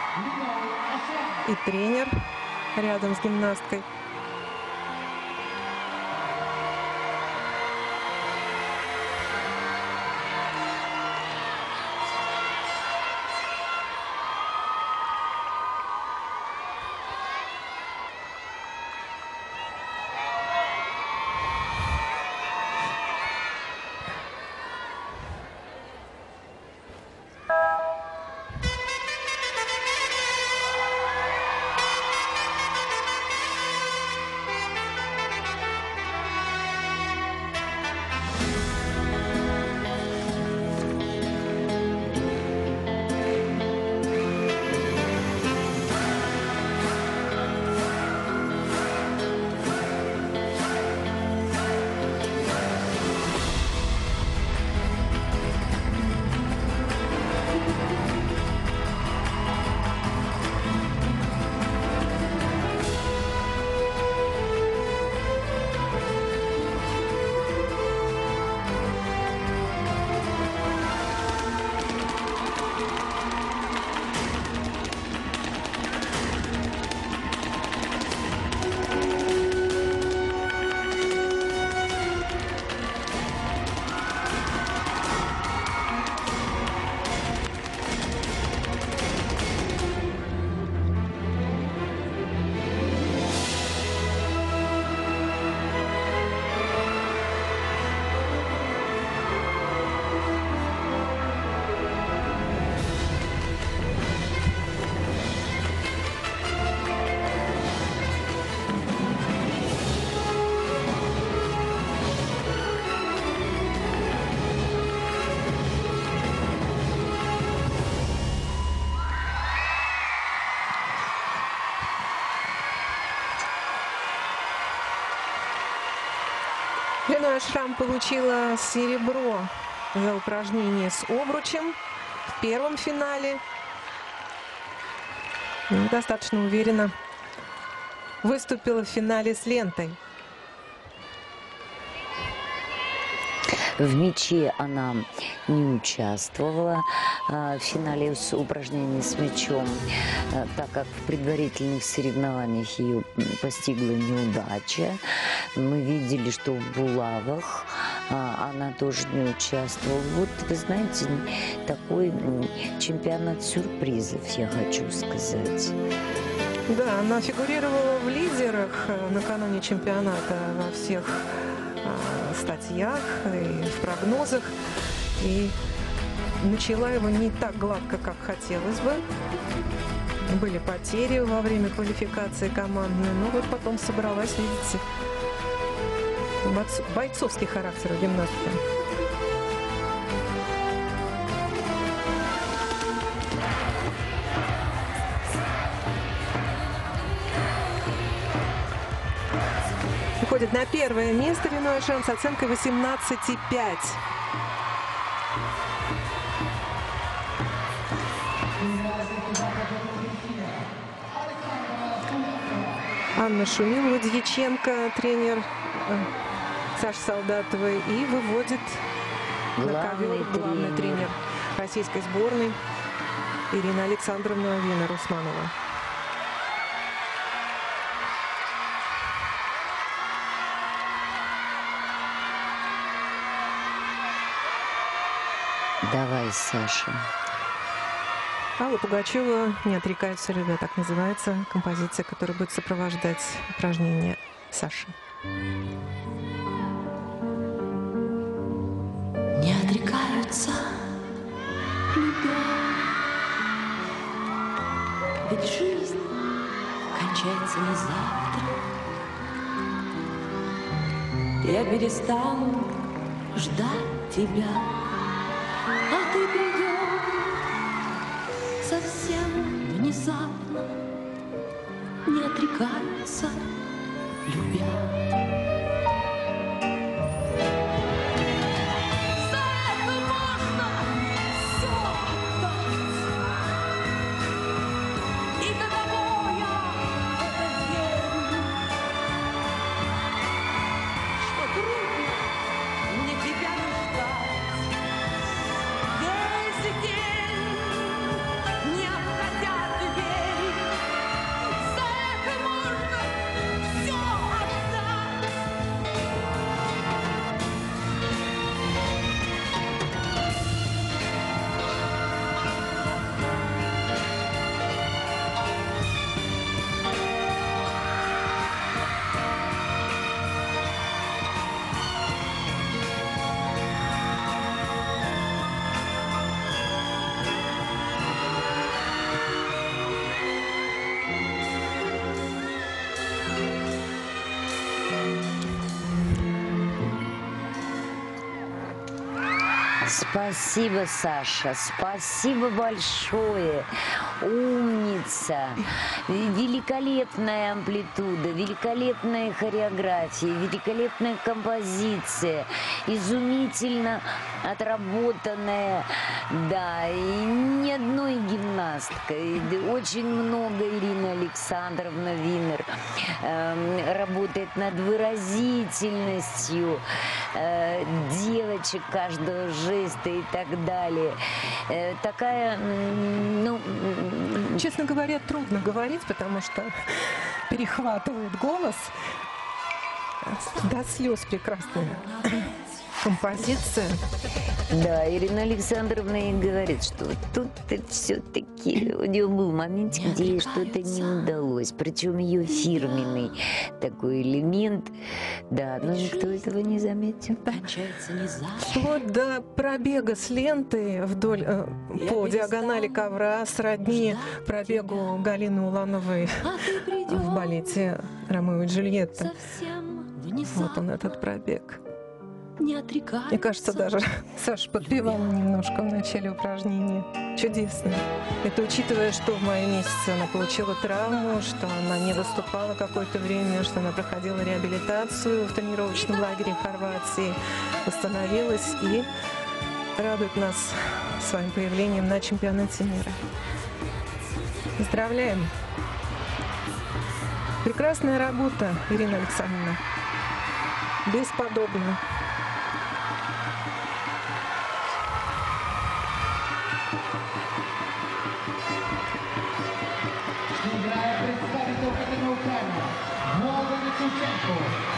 и тренер рядом с гимнасткой. Ренуа Шрам получила серебро за упражнение с обручем в первом финале. И достаточно уверенно выступила в финале с лентой. В мяче она не участвовала в финале с упражнений с мячом, так как в предварительных соревнованиях ее постигла неудача. Мы видели, что в булавах она тоже не участвовала. Вот, вы знаете, такой чемпионат сюрпризов, я хочу сказать. Да, она фигурировала в лидерах накануне чемпионата во всех статьях и в прогнозах. И начала его не так гладко, как хотелось бы. Были потери во время квалификации командной, но вот потом собралась, видите, бойцовский характер у гимнастки. Выходит на первое место Ренуа Шрам с оценкой восемнадцать и пять. Анна Шумилова-Дьяченко, тренер Саши Солдатовой, и выводит на ковер главный тренер российской сборной Ирина Александровна Винер-Усманова. Давай, Саша. Алла Пугачева «Не отрекаются любя», так называется композиция, которая будет сопровождать упражнение Саши. Не отрекаются любя, ведь жизнь кончается не завтра. Я перестану ждать тебя, а ты придешь совсем внезапно. Не отрекаются любя. Спасибо, Саша, спасибо большое. Умница. Великолепная амплитуда, великолепная хореография, великолепная композиция, изумительно отработанная, да, и ни одной гимнасткой. Очень много Ирина Александровна Винер э, работает над выразительностью э, девочек, каждого жеста и так далее. Э, такая, ну... Честно говоря, трудно говорить, потому что перехватывает голос. До слез прекрасная композиция. Да, Ирина Александровна и говорит, что тут-то все-таки у нее был момент, где ей что-то не удалось. Причем ее фирменный такой элемент. Да, но никто этого не заметил. Вплоть до пробега с ленты вдоль, э, по диагонали ковра сродни пробегу Галины Улановой в балете «Ромео и Джульетта». Вот он, этот пробег. не отрекается. Мне кажется, даже Саша подпевала немножко в начале упражнения. Чудесно. Это учитывая, что в мае месяце она получила травму, что она не выступала какое-то время, что она проходила реабилитацию в тренировочном лагере в Хорватии, восстановилась и радует нас своим появлением на чемпионате мира. Поздравляем! Прекрасная работа, Ирина Александровна. Бесподобно. Играя представитель Украины, Влада Микушенко.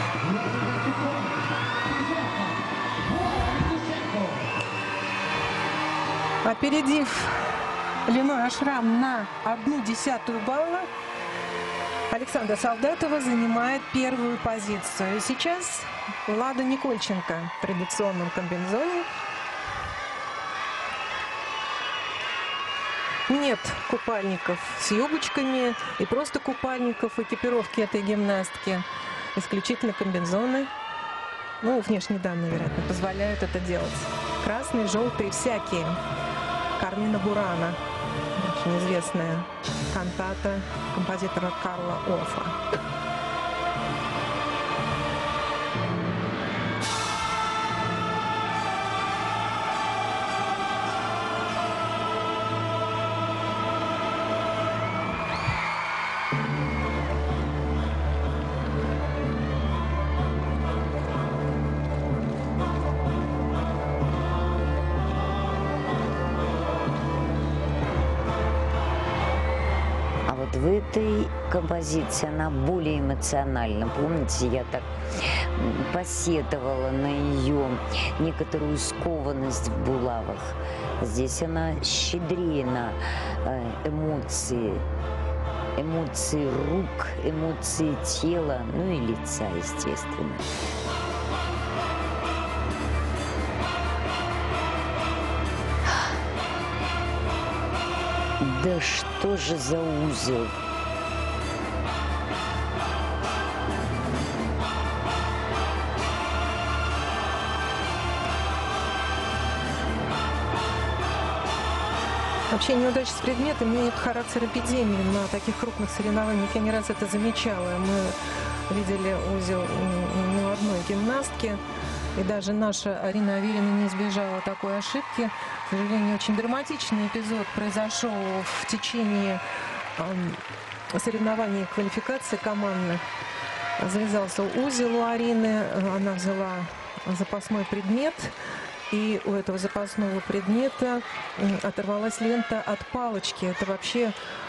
Опередив Леной Ашрам на одну десятую балла, Александра Солдатова занимает первую позицию. И сейчас Лада Никольченко в традиционном комбинезоне. Нет купальников с юбочками и просто купальников экипировки этой гимнастки. Исключительно комбинезоны. Ну, внешние данные, вероятно, позволяют это делать. Красные, желтые, всякие. Кармина Бурана. Очень известная кантата композитора Карла Орфа. В этой композиции она более эмоциональна. Помните, я так посетовала на ее некоторую скованность в булавах. Здесь она щедрее на эмоции. Эмоции рук, эмоции тела, ну и лица, естественно. Да что же за узел? Вообще неудача с предметом имеет характер эпидемии на таких крупных соревнованиях. Я не раз это замечала. Мы видели узел не у одной гимнастки. И даже наша Арина Аверина не избежала такой ошибки. К сожалению, очень драматичный эпизод произошел в течение э, соревнований квалификации командных. Завязался узел у Арины, она взяла запасной предмет. И у этого запасного предмета оторвалась лента от палочки. Это вообще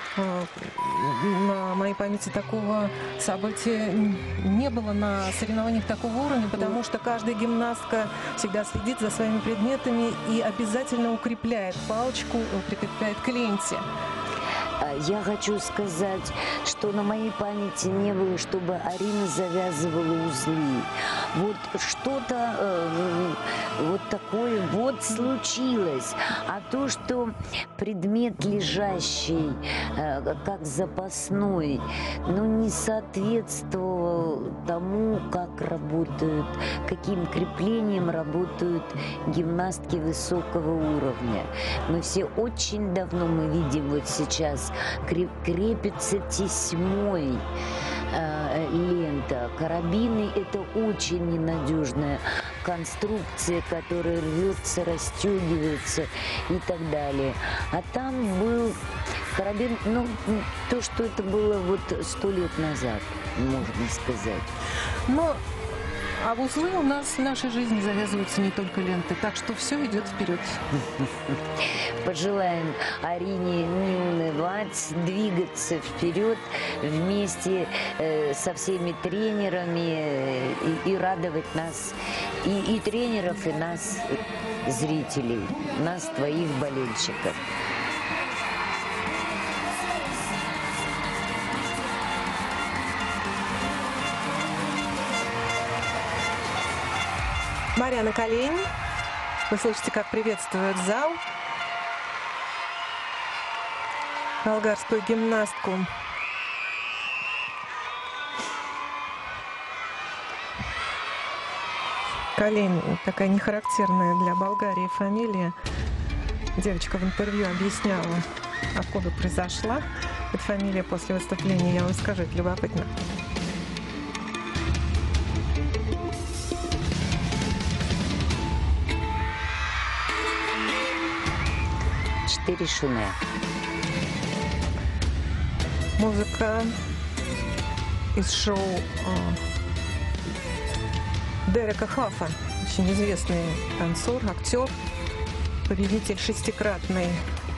на моей памяти такого события не было на соревнованиях такого уровня, потому что каждая гимнастка всегда следит за своими предметами и обязательно укрепляет палочку, прикрепляет к ленте. Я хочу сказать, что на моей памяти не было, чтобы Арина завязывала узлы. Вот что-то э, вот такое вот случилось. А то, что предмет лежащий, э, как запасной, ну, не соответствовал тому, как работают, каким креплением работают гимнастки высокого уровня. Мы все очень давно, мы видим вот сейчас, крепится тесьмой э, лента. Карабины – это очень ненадежная конструкция, которая рвется, расстегивается и так далее. А там был карабин, ну, то, что это было вот сто лет назад, можно сказать. Но а в узлы у нас в нашей жизни завязываются не только ленты, так что все идет вперед. Пожелаем Арине не унывать, двигаться вперед вместе э, со всеми тренерами э, и, и радовать нас, и, и тренеров, и нас, зрителей, нас, твоих болельщиков. Марьяна Колень. Вы слышите, как приветствует зал болгарскую гимнастку. Колень такая нехарактерная для Болгарии фамилия. Девочка в интервью объясняла, откуда произошла эта фамилия после выступления. Я вам скажу, это любопытно. Четыре шуне. Музыка из шоу Дерека Хафа, очень известный танцор, актер, победитель шестикратный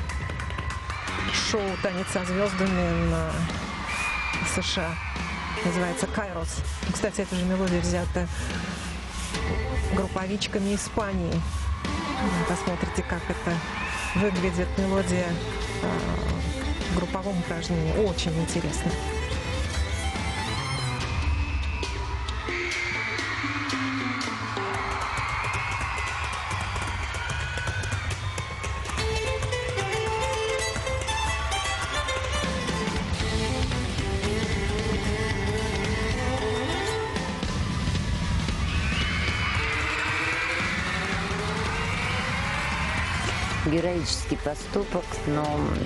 шоу «Танец со звездами» на США. Называется «Кайрос». Кстати, эта же мелодия взята групповичками Испании. Посмотрите, как это выглядит мелодия в групповом упражнении. Очень интересно. Героический поступок, но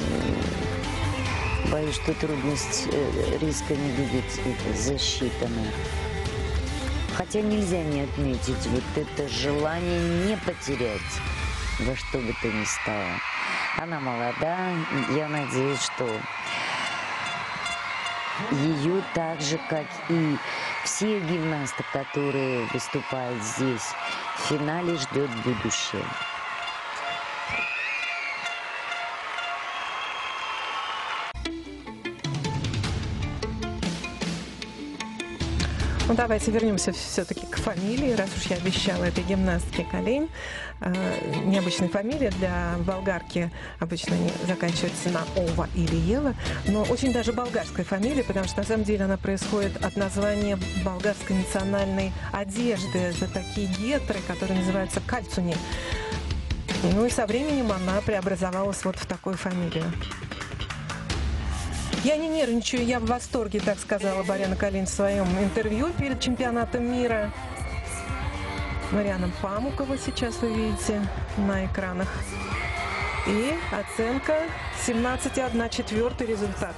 боюсь, что трудность риска не будет засчитана. Хотя нельзя не отметить вот это желание не потерять во что бы то ни стало. Она молода, я надеюсь, что ее так же, как и всех гимнасток, которые выступают здесь, в финале ждет будущее. Ну, давайте вернемся все-таки к фамилии, раз уж я обещала этой гимнастке Колень. Э, необычная фамилия для болгарки, обычно они заканчиваются на Ова или Ева, но очень даже болгарская фамилия, потому что на самом деле она происходит от названия болгарской национальной одежды. Это такие гетры, которые называются кальцуни. Ну и со временем она преобразовалась вот в такую фамилию. Я не нервничаю, я в восторге, так сказала Боряна Колень в своем интервью перед чемпионатом мира. Мариана Памукова сейчас вы видите на экранах. И оценка семнадцать и одна четвертая результат.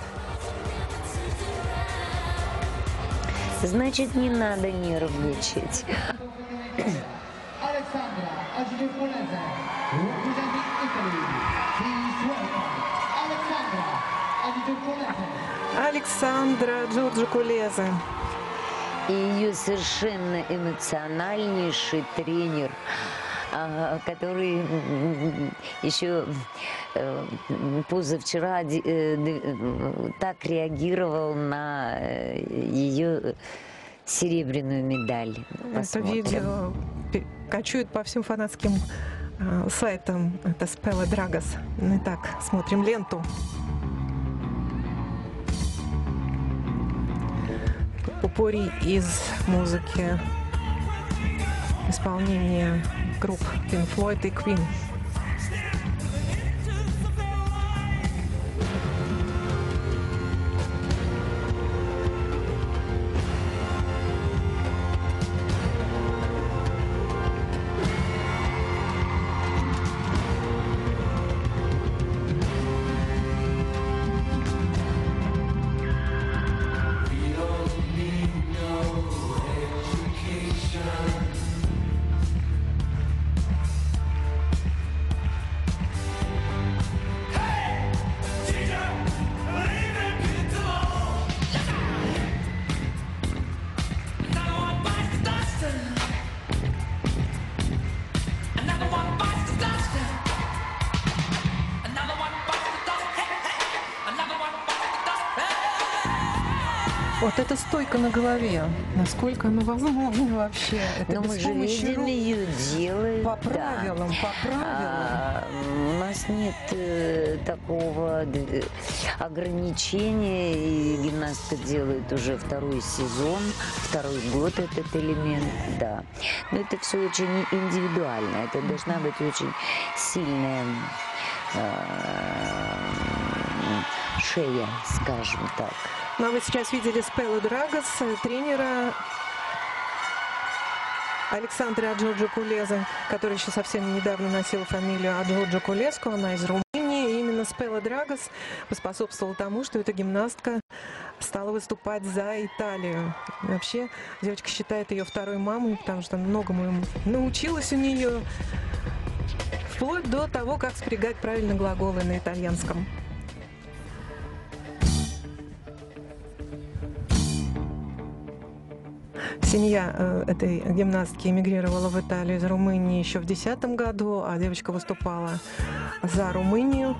Значит, не надо нервничать. Alexandra Agidoculese, representing Italy. Please welcome Alexandra Agidoculese. Александра Джорджикулезе. И ее совершенно эмоциональнейший тренер, который еще позавчера так реагировал на ее серебряную медаль. Посмотрим. Это видео кочует по всем фанатским э, сайтам. Это Спела Драгос. Итак, смотрим ленту. Попурри из музыки исполнения групп Pink Floyd и Queen. Вот эта стойка на голове, насколько она возможна вообще? Это но мы же видим ее делает. По правилам, да. по правилам. А, у нас нет э, такого э, ограничения, и гимнастка делает уже второй сезон, второй год этот элемент, да. Но это все очень индивидуально, это должна быть очень сильная э, шея, скажем так. Ну, а вы сейчас видели Спелу Драгос, тренера Александре Аджоджо Кулезе, которая еще совсем недавно носила фамилию Аджоджо Кулеску. Она из Румынии. И именно Спела Драгос поспособствовала тому, что эта гимнастка стала выступать за Италию. Вообще, девочка считает ее второй мамой, потому что многому научилась у нее, вплоть до того, как спрягать правильно глаголы на итальянском. Семья э, этой гимнастки эмигрировала в Италию из Румынии еще в две тысячи десятом году, а девочка выступала за Румынию.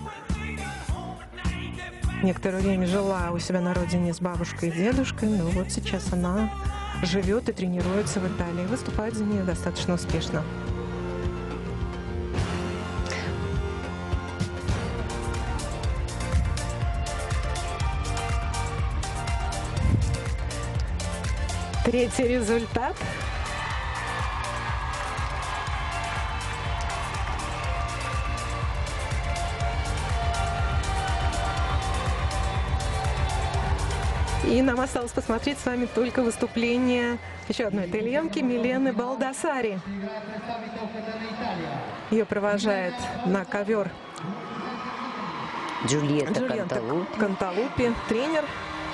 Некоторое время жила у себя на родине с бабушкой и дедушкой, но вот сейчас она живет и тренируется в Италии. Выступает за нее достаточно успешно. Третий результат. И нам осталось посмотреть с вами только выступление еще одной итальянки Милены Балдасари. Ее провожает на ковер Джульетта, Джульетта Канталупи. Канталупи, тренер.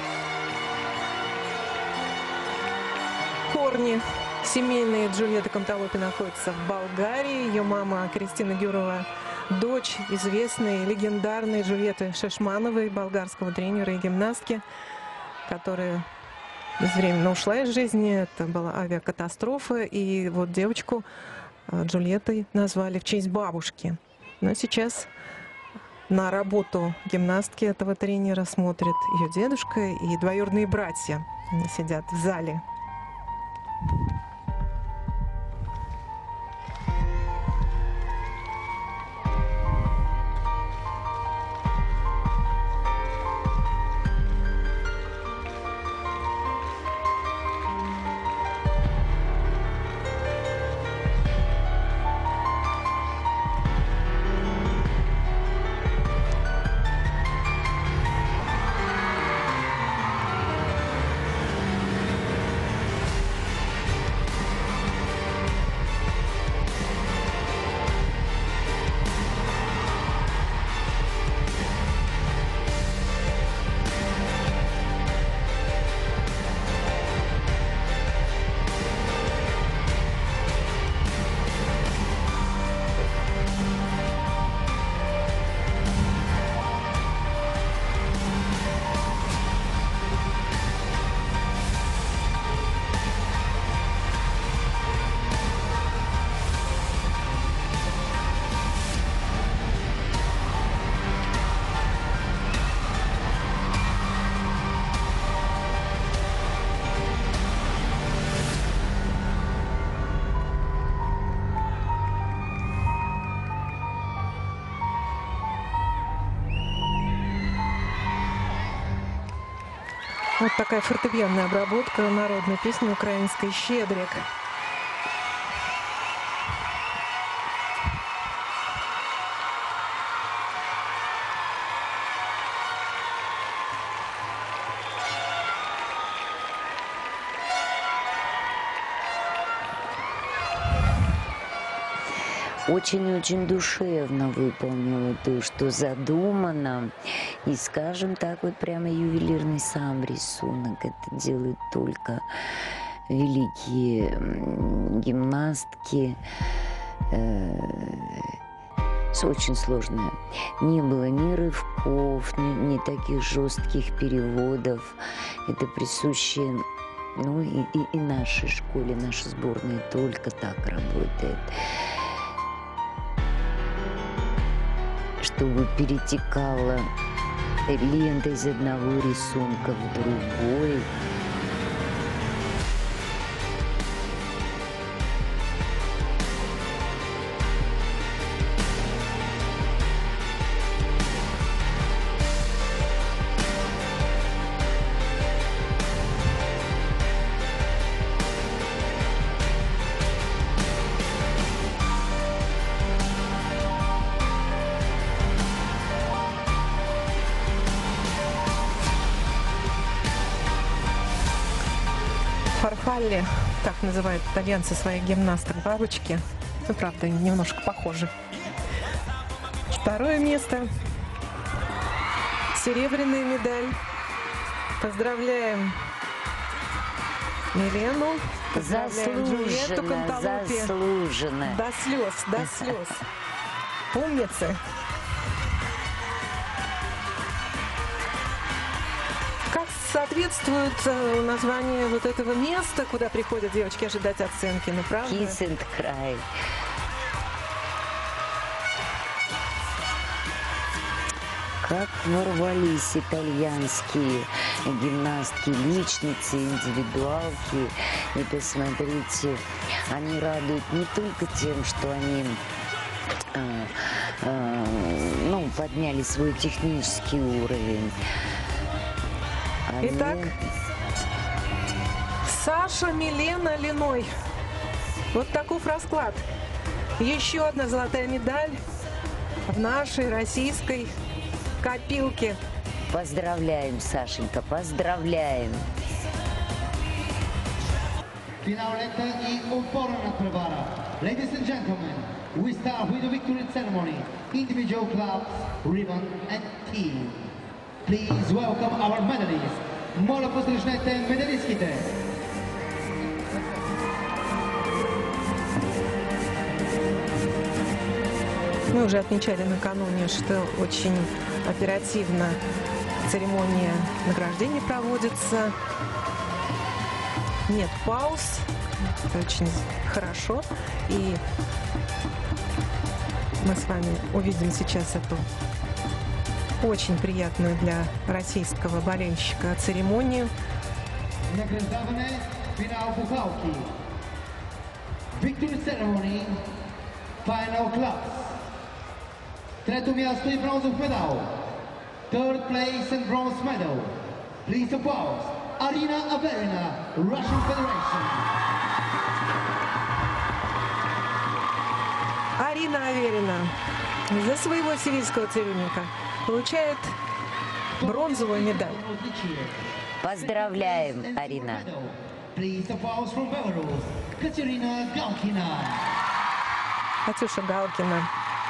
Корни семейные Джульетты Канталупи находятся в Болгарии. Ее мама Кристина Гюрова, дочь известной, легендарной Джульетты Шишмановой, болгарского тренера и гимнастки, которая безвременно ушла из жизни. Это была авиакатастрофа. И вот девочку Джульеттой назвали в честь бабушки. Но сейчас на работу гимнастки этого тренера смотрят ее дедушка и двоюродные братья. Они сидят в зале. Вот такая фортепианная обработка народной песни украинской «Щедрик». Очень-очень душевно выполнила то, что задумано. И, скажем так, вот прямо ювелирный сам рисунок. Это делают только великие гимнастки. Очень сложное. Не было ни рывков, ни, ни таких жестких переводов. Это присуще, ну, и, и, и нашей школе, наша сборная только так работает. Чтобы перетекала лента из одного рисунка в другой. Фарфалли, так называют итальянцы своих гимнасток, бабочки. Ну, правда, они немножко похожи. Второе место. Серебряная медаль. Поздравляем Милену. Поздравляем Джульетту Канталупи. Заслуженно. До слез, до слез. Умницы. Как соответствует э, названию вот этого места, куда приходят девочки ожидать оценки, ну правда? Kiss and cry. Как ворвались итальянские гимнастки, личницы, индивидуалки. И посмотрите, они радуют не только тем, что они э, э, ну, подняли свой технический уровень. Они... Итак, Саша, Милена, Линой. Вот таков расклад. Еще одна золотая медаль в нашей российской копилке. Поздравляем, Сашенька, поздравляем. Finaletta i Opora Prevara. Ladies and gentlemen, we start with the victory ceremony. Individual clubs, ribbon and team. Please welcome our medalists. Mola postrzeczne medalistkite. Мы уже отмечали накануне, что очень оперативно церемония награждения проводится. Нет пауз. Это очень хорошо. И мы с вами увидим сейчас эту очень приятную для российского болельщика церемонию. Награждаване финал бухалки. Victory ceremony, final clubs. Трето място и бронзов медал. Third place and bronze medal. Please applause Arina Averina, Russian Federation. Арина Аверина за своего сирийского цирюльника получает бронзовую медаль. Поздравляем, Арина. Please applause from Belarus, Katerina Galkina. Катюша Галкина.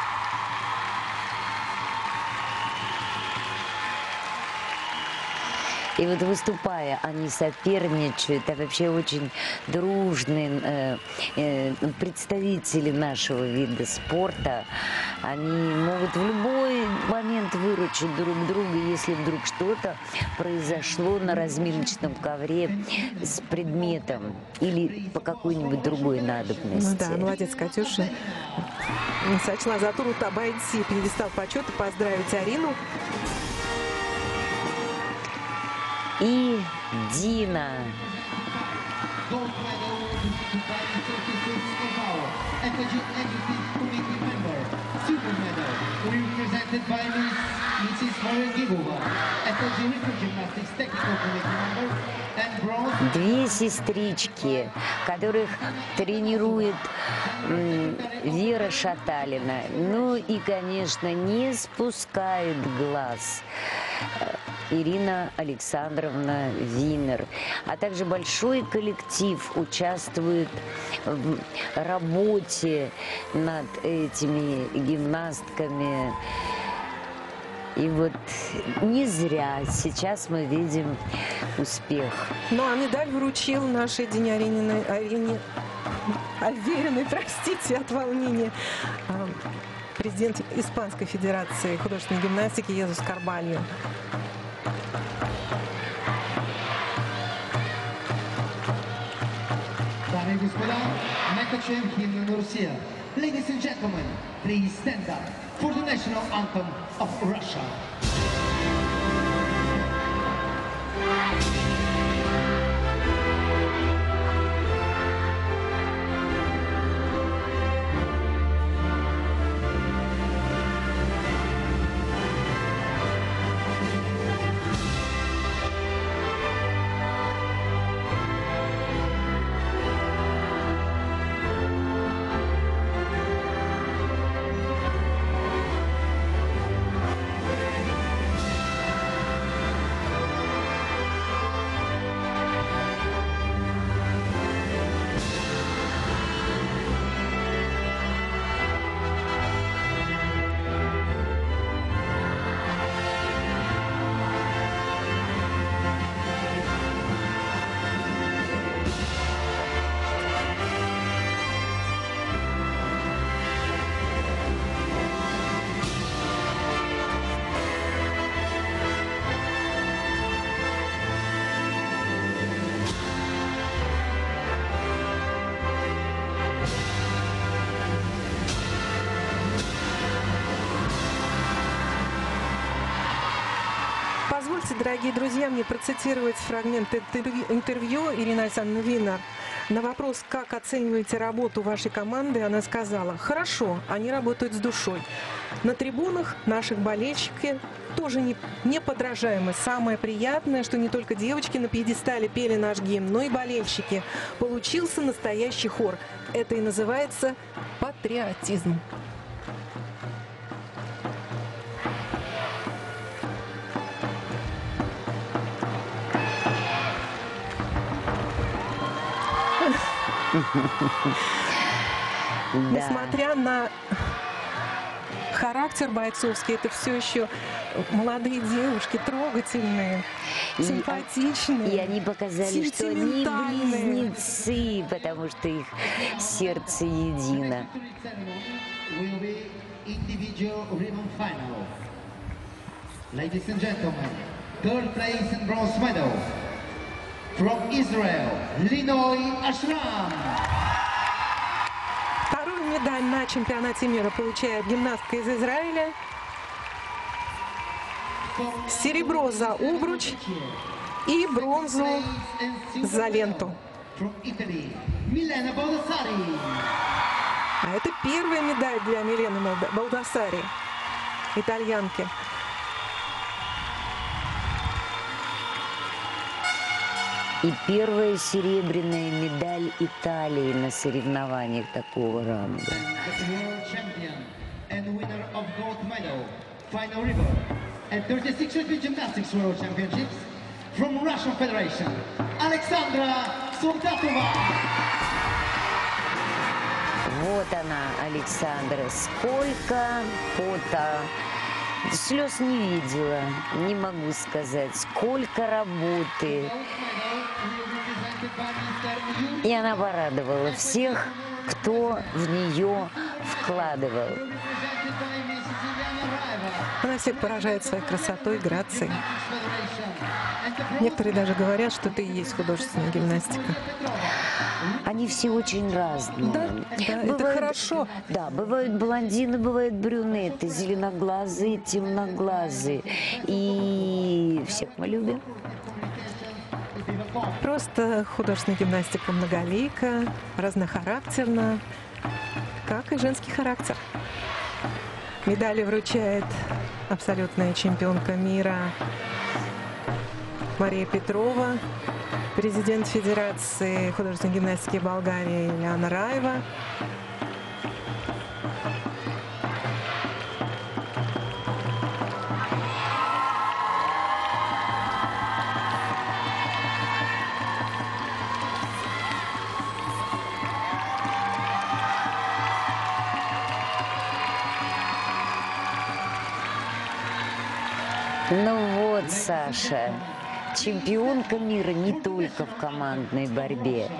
И вот выступая, они соперничают, а вообще очень дружные э, э, представители нашего вида спорта. Они могут в любой момент выручить друг друга, если вдруг что-то произошло на разминочном ковре с предметом или по какой-нибудь другой надобности. Ну да, молодец, Катюша. Сочла за труд обойти пьедестал почета, поздравить Арину. И Дина. Две сестрички, которых тренирует м, Вера Шаталина. Ну и, конечно, не спускает глаз Ирина Александровна Винер, а также большой коллектив участвует в работе над этими гимнастками. И вот не зря сейчас мы видим успех. Ну а медаль вручил нашей Дине Арининой, Арине Альвериной, простите, от волнения, президент Испанской Федерации художественной гимнастики Езус Карбальо. Dame и господа, нека чуем химн на Русия. Ladies and gentlemen, please stand up for the national anthem of Russia. дорогие друзья, мне процитировать фрагмент интервью, интервью Ирины Александровны Винер. На вопрос, как оцениваете работу вашей команды, она сказала: хорошо, они работают с душой. На трибунах наших болельщики тоже не, неподражаемы. Самое приятное, что не только девочки на пьедестале пели наш гимн, но и болельщики. Получился настоящий хор. Это и называется патриотизм. Несмотря на характер бойцовский, это все еще молодые девушки, трогательные, и, симпатичные. И они показали, что они близнецы, потому что их сердце едино. Ladies and gentlemen, third place in bronze medal from Israel, Linoy Ashram. Вторую медаль на чемпионате мира получает гимнастка из Израиля. Серебро за обруч и бронзу за ленту. А это первая медаль для Милены Балдасари, итальянки. И первая серебряная медаль Италии на соревнованиях такого ранга. Вот она, Александра. Сколько пота. Слез не видела, не могу сказать. Сколько работы. И она порадовала всех, кто в нее вкладывал. Она всех поражает своей красотой, грацией. Некоторые даже говорят, что это и есть художественная гимнастика. Они все очень разные. Да, да, бывают, это хорошо. Да, бывают блондины, бывают брюнеты, зеленоглазые, темноглазые. И всех мы любим. Просто художественная гимнастика многолика, разнохарактерна, как и женский характер. Медали вручает абсолютная чемпионка мира Мария Петрова, президент Федерации художественной гимнастики Болгарии Ильяна Раева. Ну вот, Саша, чемпионка мира не только в командной борьбе.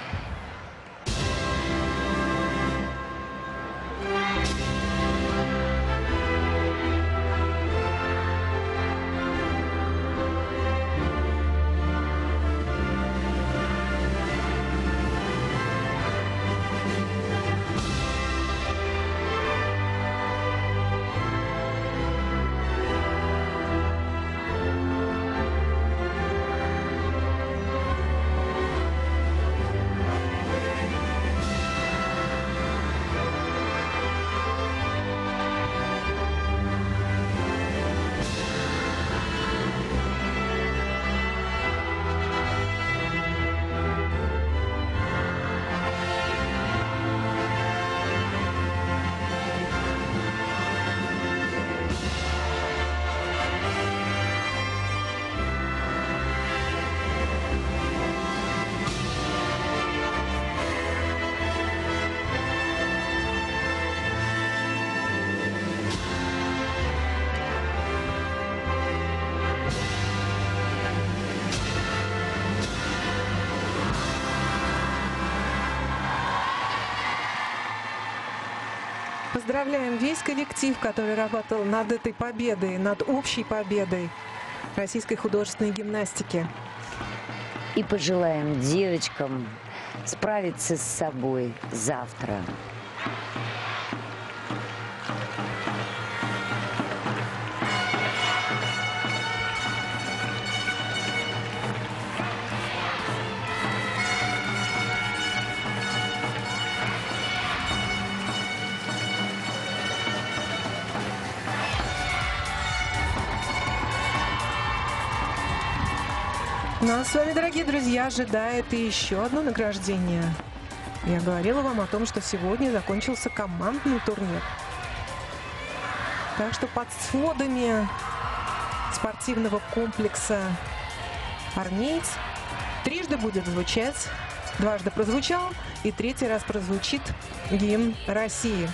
Поздравляем весь коллектив, который работал над этой победой, над общей победой российской художественной гимнастики. И пожелаем девочкам справиться с собой завтра. Нас с вами, дорогие друзья, ожидает и еще одно награждение. Я говорила вам о том, что сегодня закончился командный турнир. Так что под сводами спортивного комплекса «Армеец» трижды будет звучать, дважды прозвучал, и третий раз прозвучит гимн России.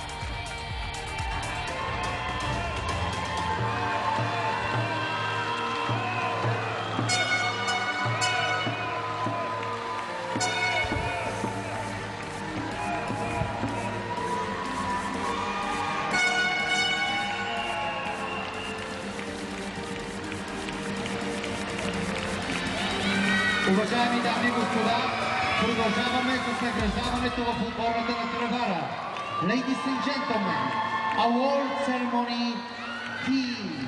Уважаеми дами и господа, продължаваме с награждаването в отборната надпревара. Ladies and gentlemen, award ceremony team.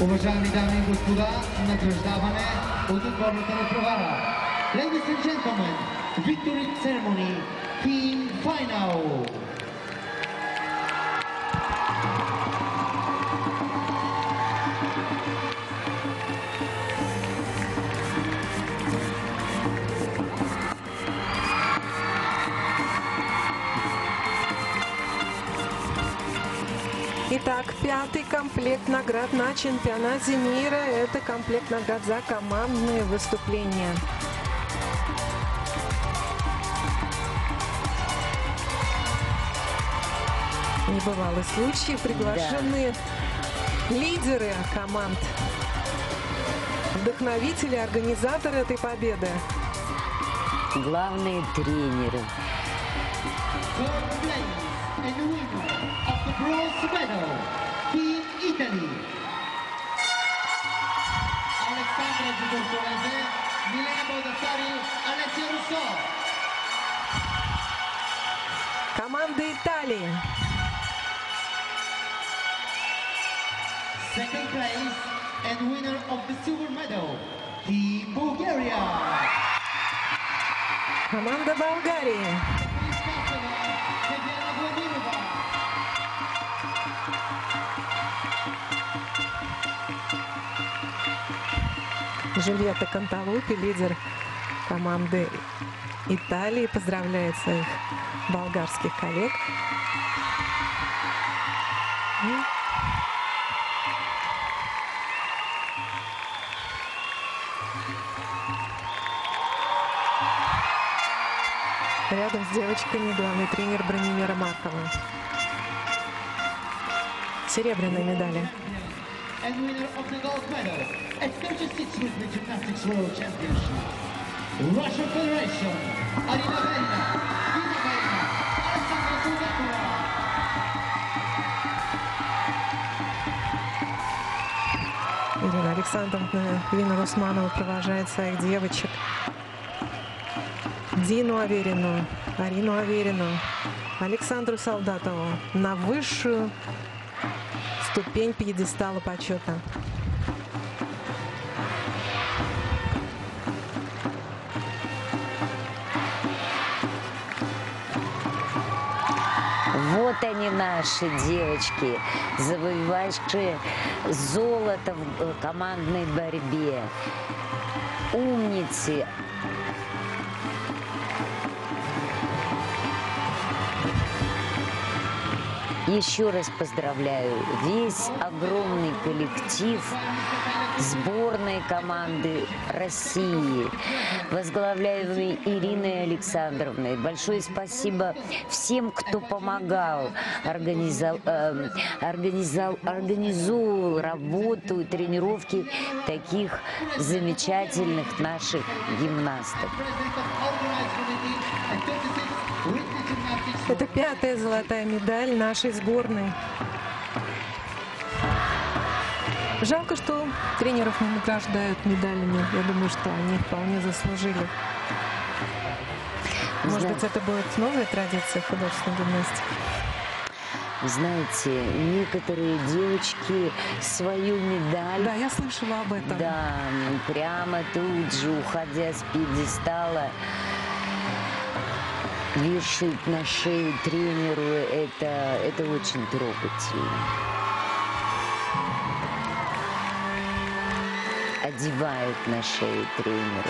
Уважаеми дами и господа, награждаване от отборната надпревара. Ladies and gentlemen, victory ceremony, team final. Итак, пятый комплект наград на чемпионате мира. Это комплект наград за командные выступления. Небывалый случай. Приглашены да. лидеры команд, вдохновители, организаторы этой победы. Главные тренеры. Bronze medal, Team Italy. Alessandra Giutorcolese, Milena Baldassari, Alessia Russo. Команда Италии. Second place and winner of the silver medal, Team Bulgaria. Команда Болгарии. Джульетта Канталупи, лидер команды Италии, поздравляет своих болгарских коллег. Рядом с девочками главный тренер Бранимира Маркова. Серебряные медали. And winner of the gold medal at thirty-six with the Gymnastics World Championship, Russian Federation, Arina Velina, Dina Velina, Alexandra Soldatova. Ирина Александровна Вина Усманова провожает своих девочек. Дину Аверину, Арину Аверину, Александру Солдатову на высшую ступень пьедестала почета. Вот они, наши девочки, завоевавшие золото в командной борьбе. Умницы. Еще раз поздравляю весь огромный коллектив сборной команды России, возглавляемой Ириной Александровной. Большое спасибо всем, кто помогал, организовал, э, организовал, организовал работу и тренировки таких замечательных наших гимнасток. Это пятая золотая медаль нашей сборной. Жалко, что тренеров не награждают медалями. Я думаю, что они вполне заслужили. Может Знаете, быть, это будет новая традиция художественной гимнастики? знаете, некоторые девочки свою медаль... Да, я слышала об этом. Да, прямо тут же, уходя с пьедестала, вешают на шею тренеру. Это, это очень трогательно. Одевают на шею тренеру.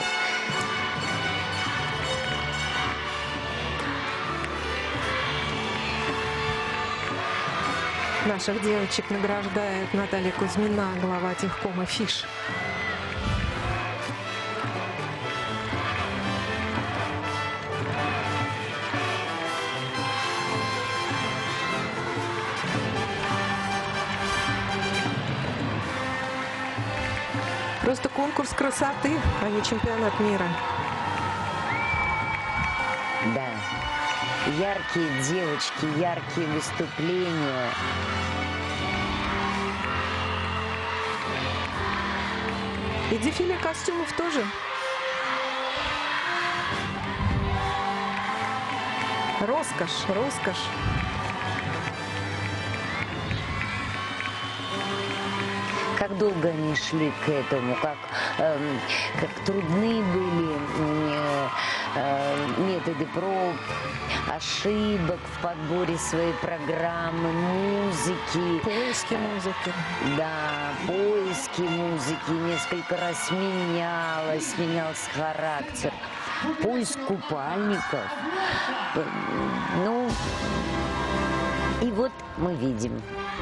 Наших девочек награждает Наталья Кузьмина, глава техкома ФИШ. Просто конкурс красоты, а не чемпионат мира. Да. Яркие девочки, яркие выступления. И дефиле костюмов тоже. Роскошь, роскошь. как долго они шли к этому, как, э, как трудны были э, э, методы проб, ошибок в подборе своей программы, музыки. Поиски музыки. Да, поиски музыки. Несколько раз менялось, менялся характер. Поиск купальников. Ну, и вот мы видим.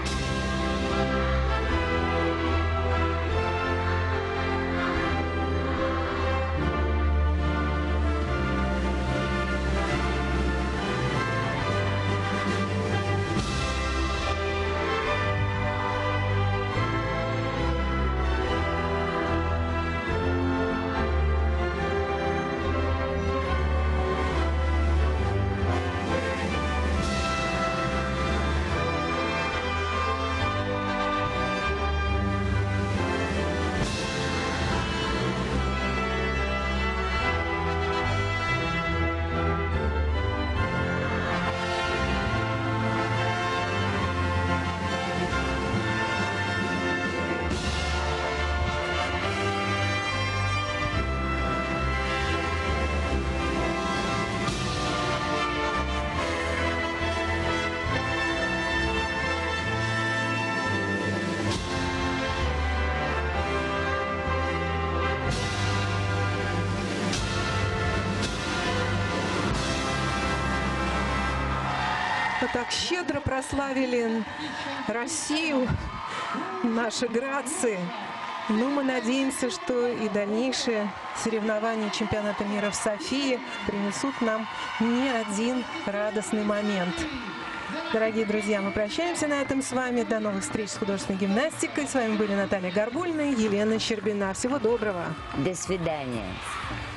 Так щедро прославили Россию, наши грации. Но мы надеемся, что и дальнейшие соревнования чемпионата мира в Софии принесут нам не один радостный момент. Дорогие друзья, мы прощаемся на этом с вами. До новых встреч с художественной гимнастикой. С вами были Наталья Горбульна и Елена Щербина. Всего доброго. До свидания.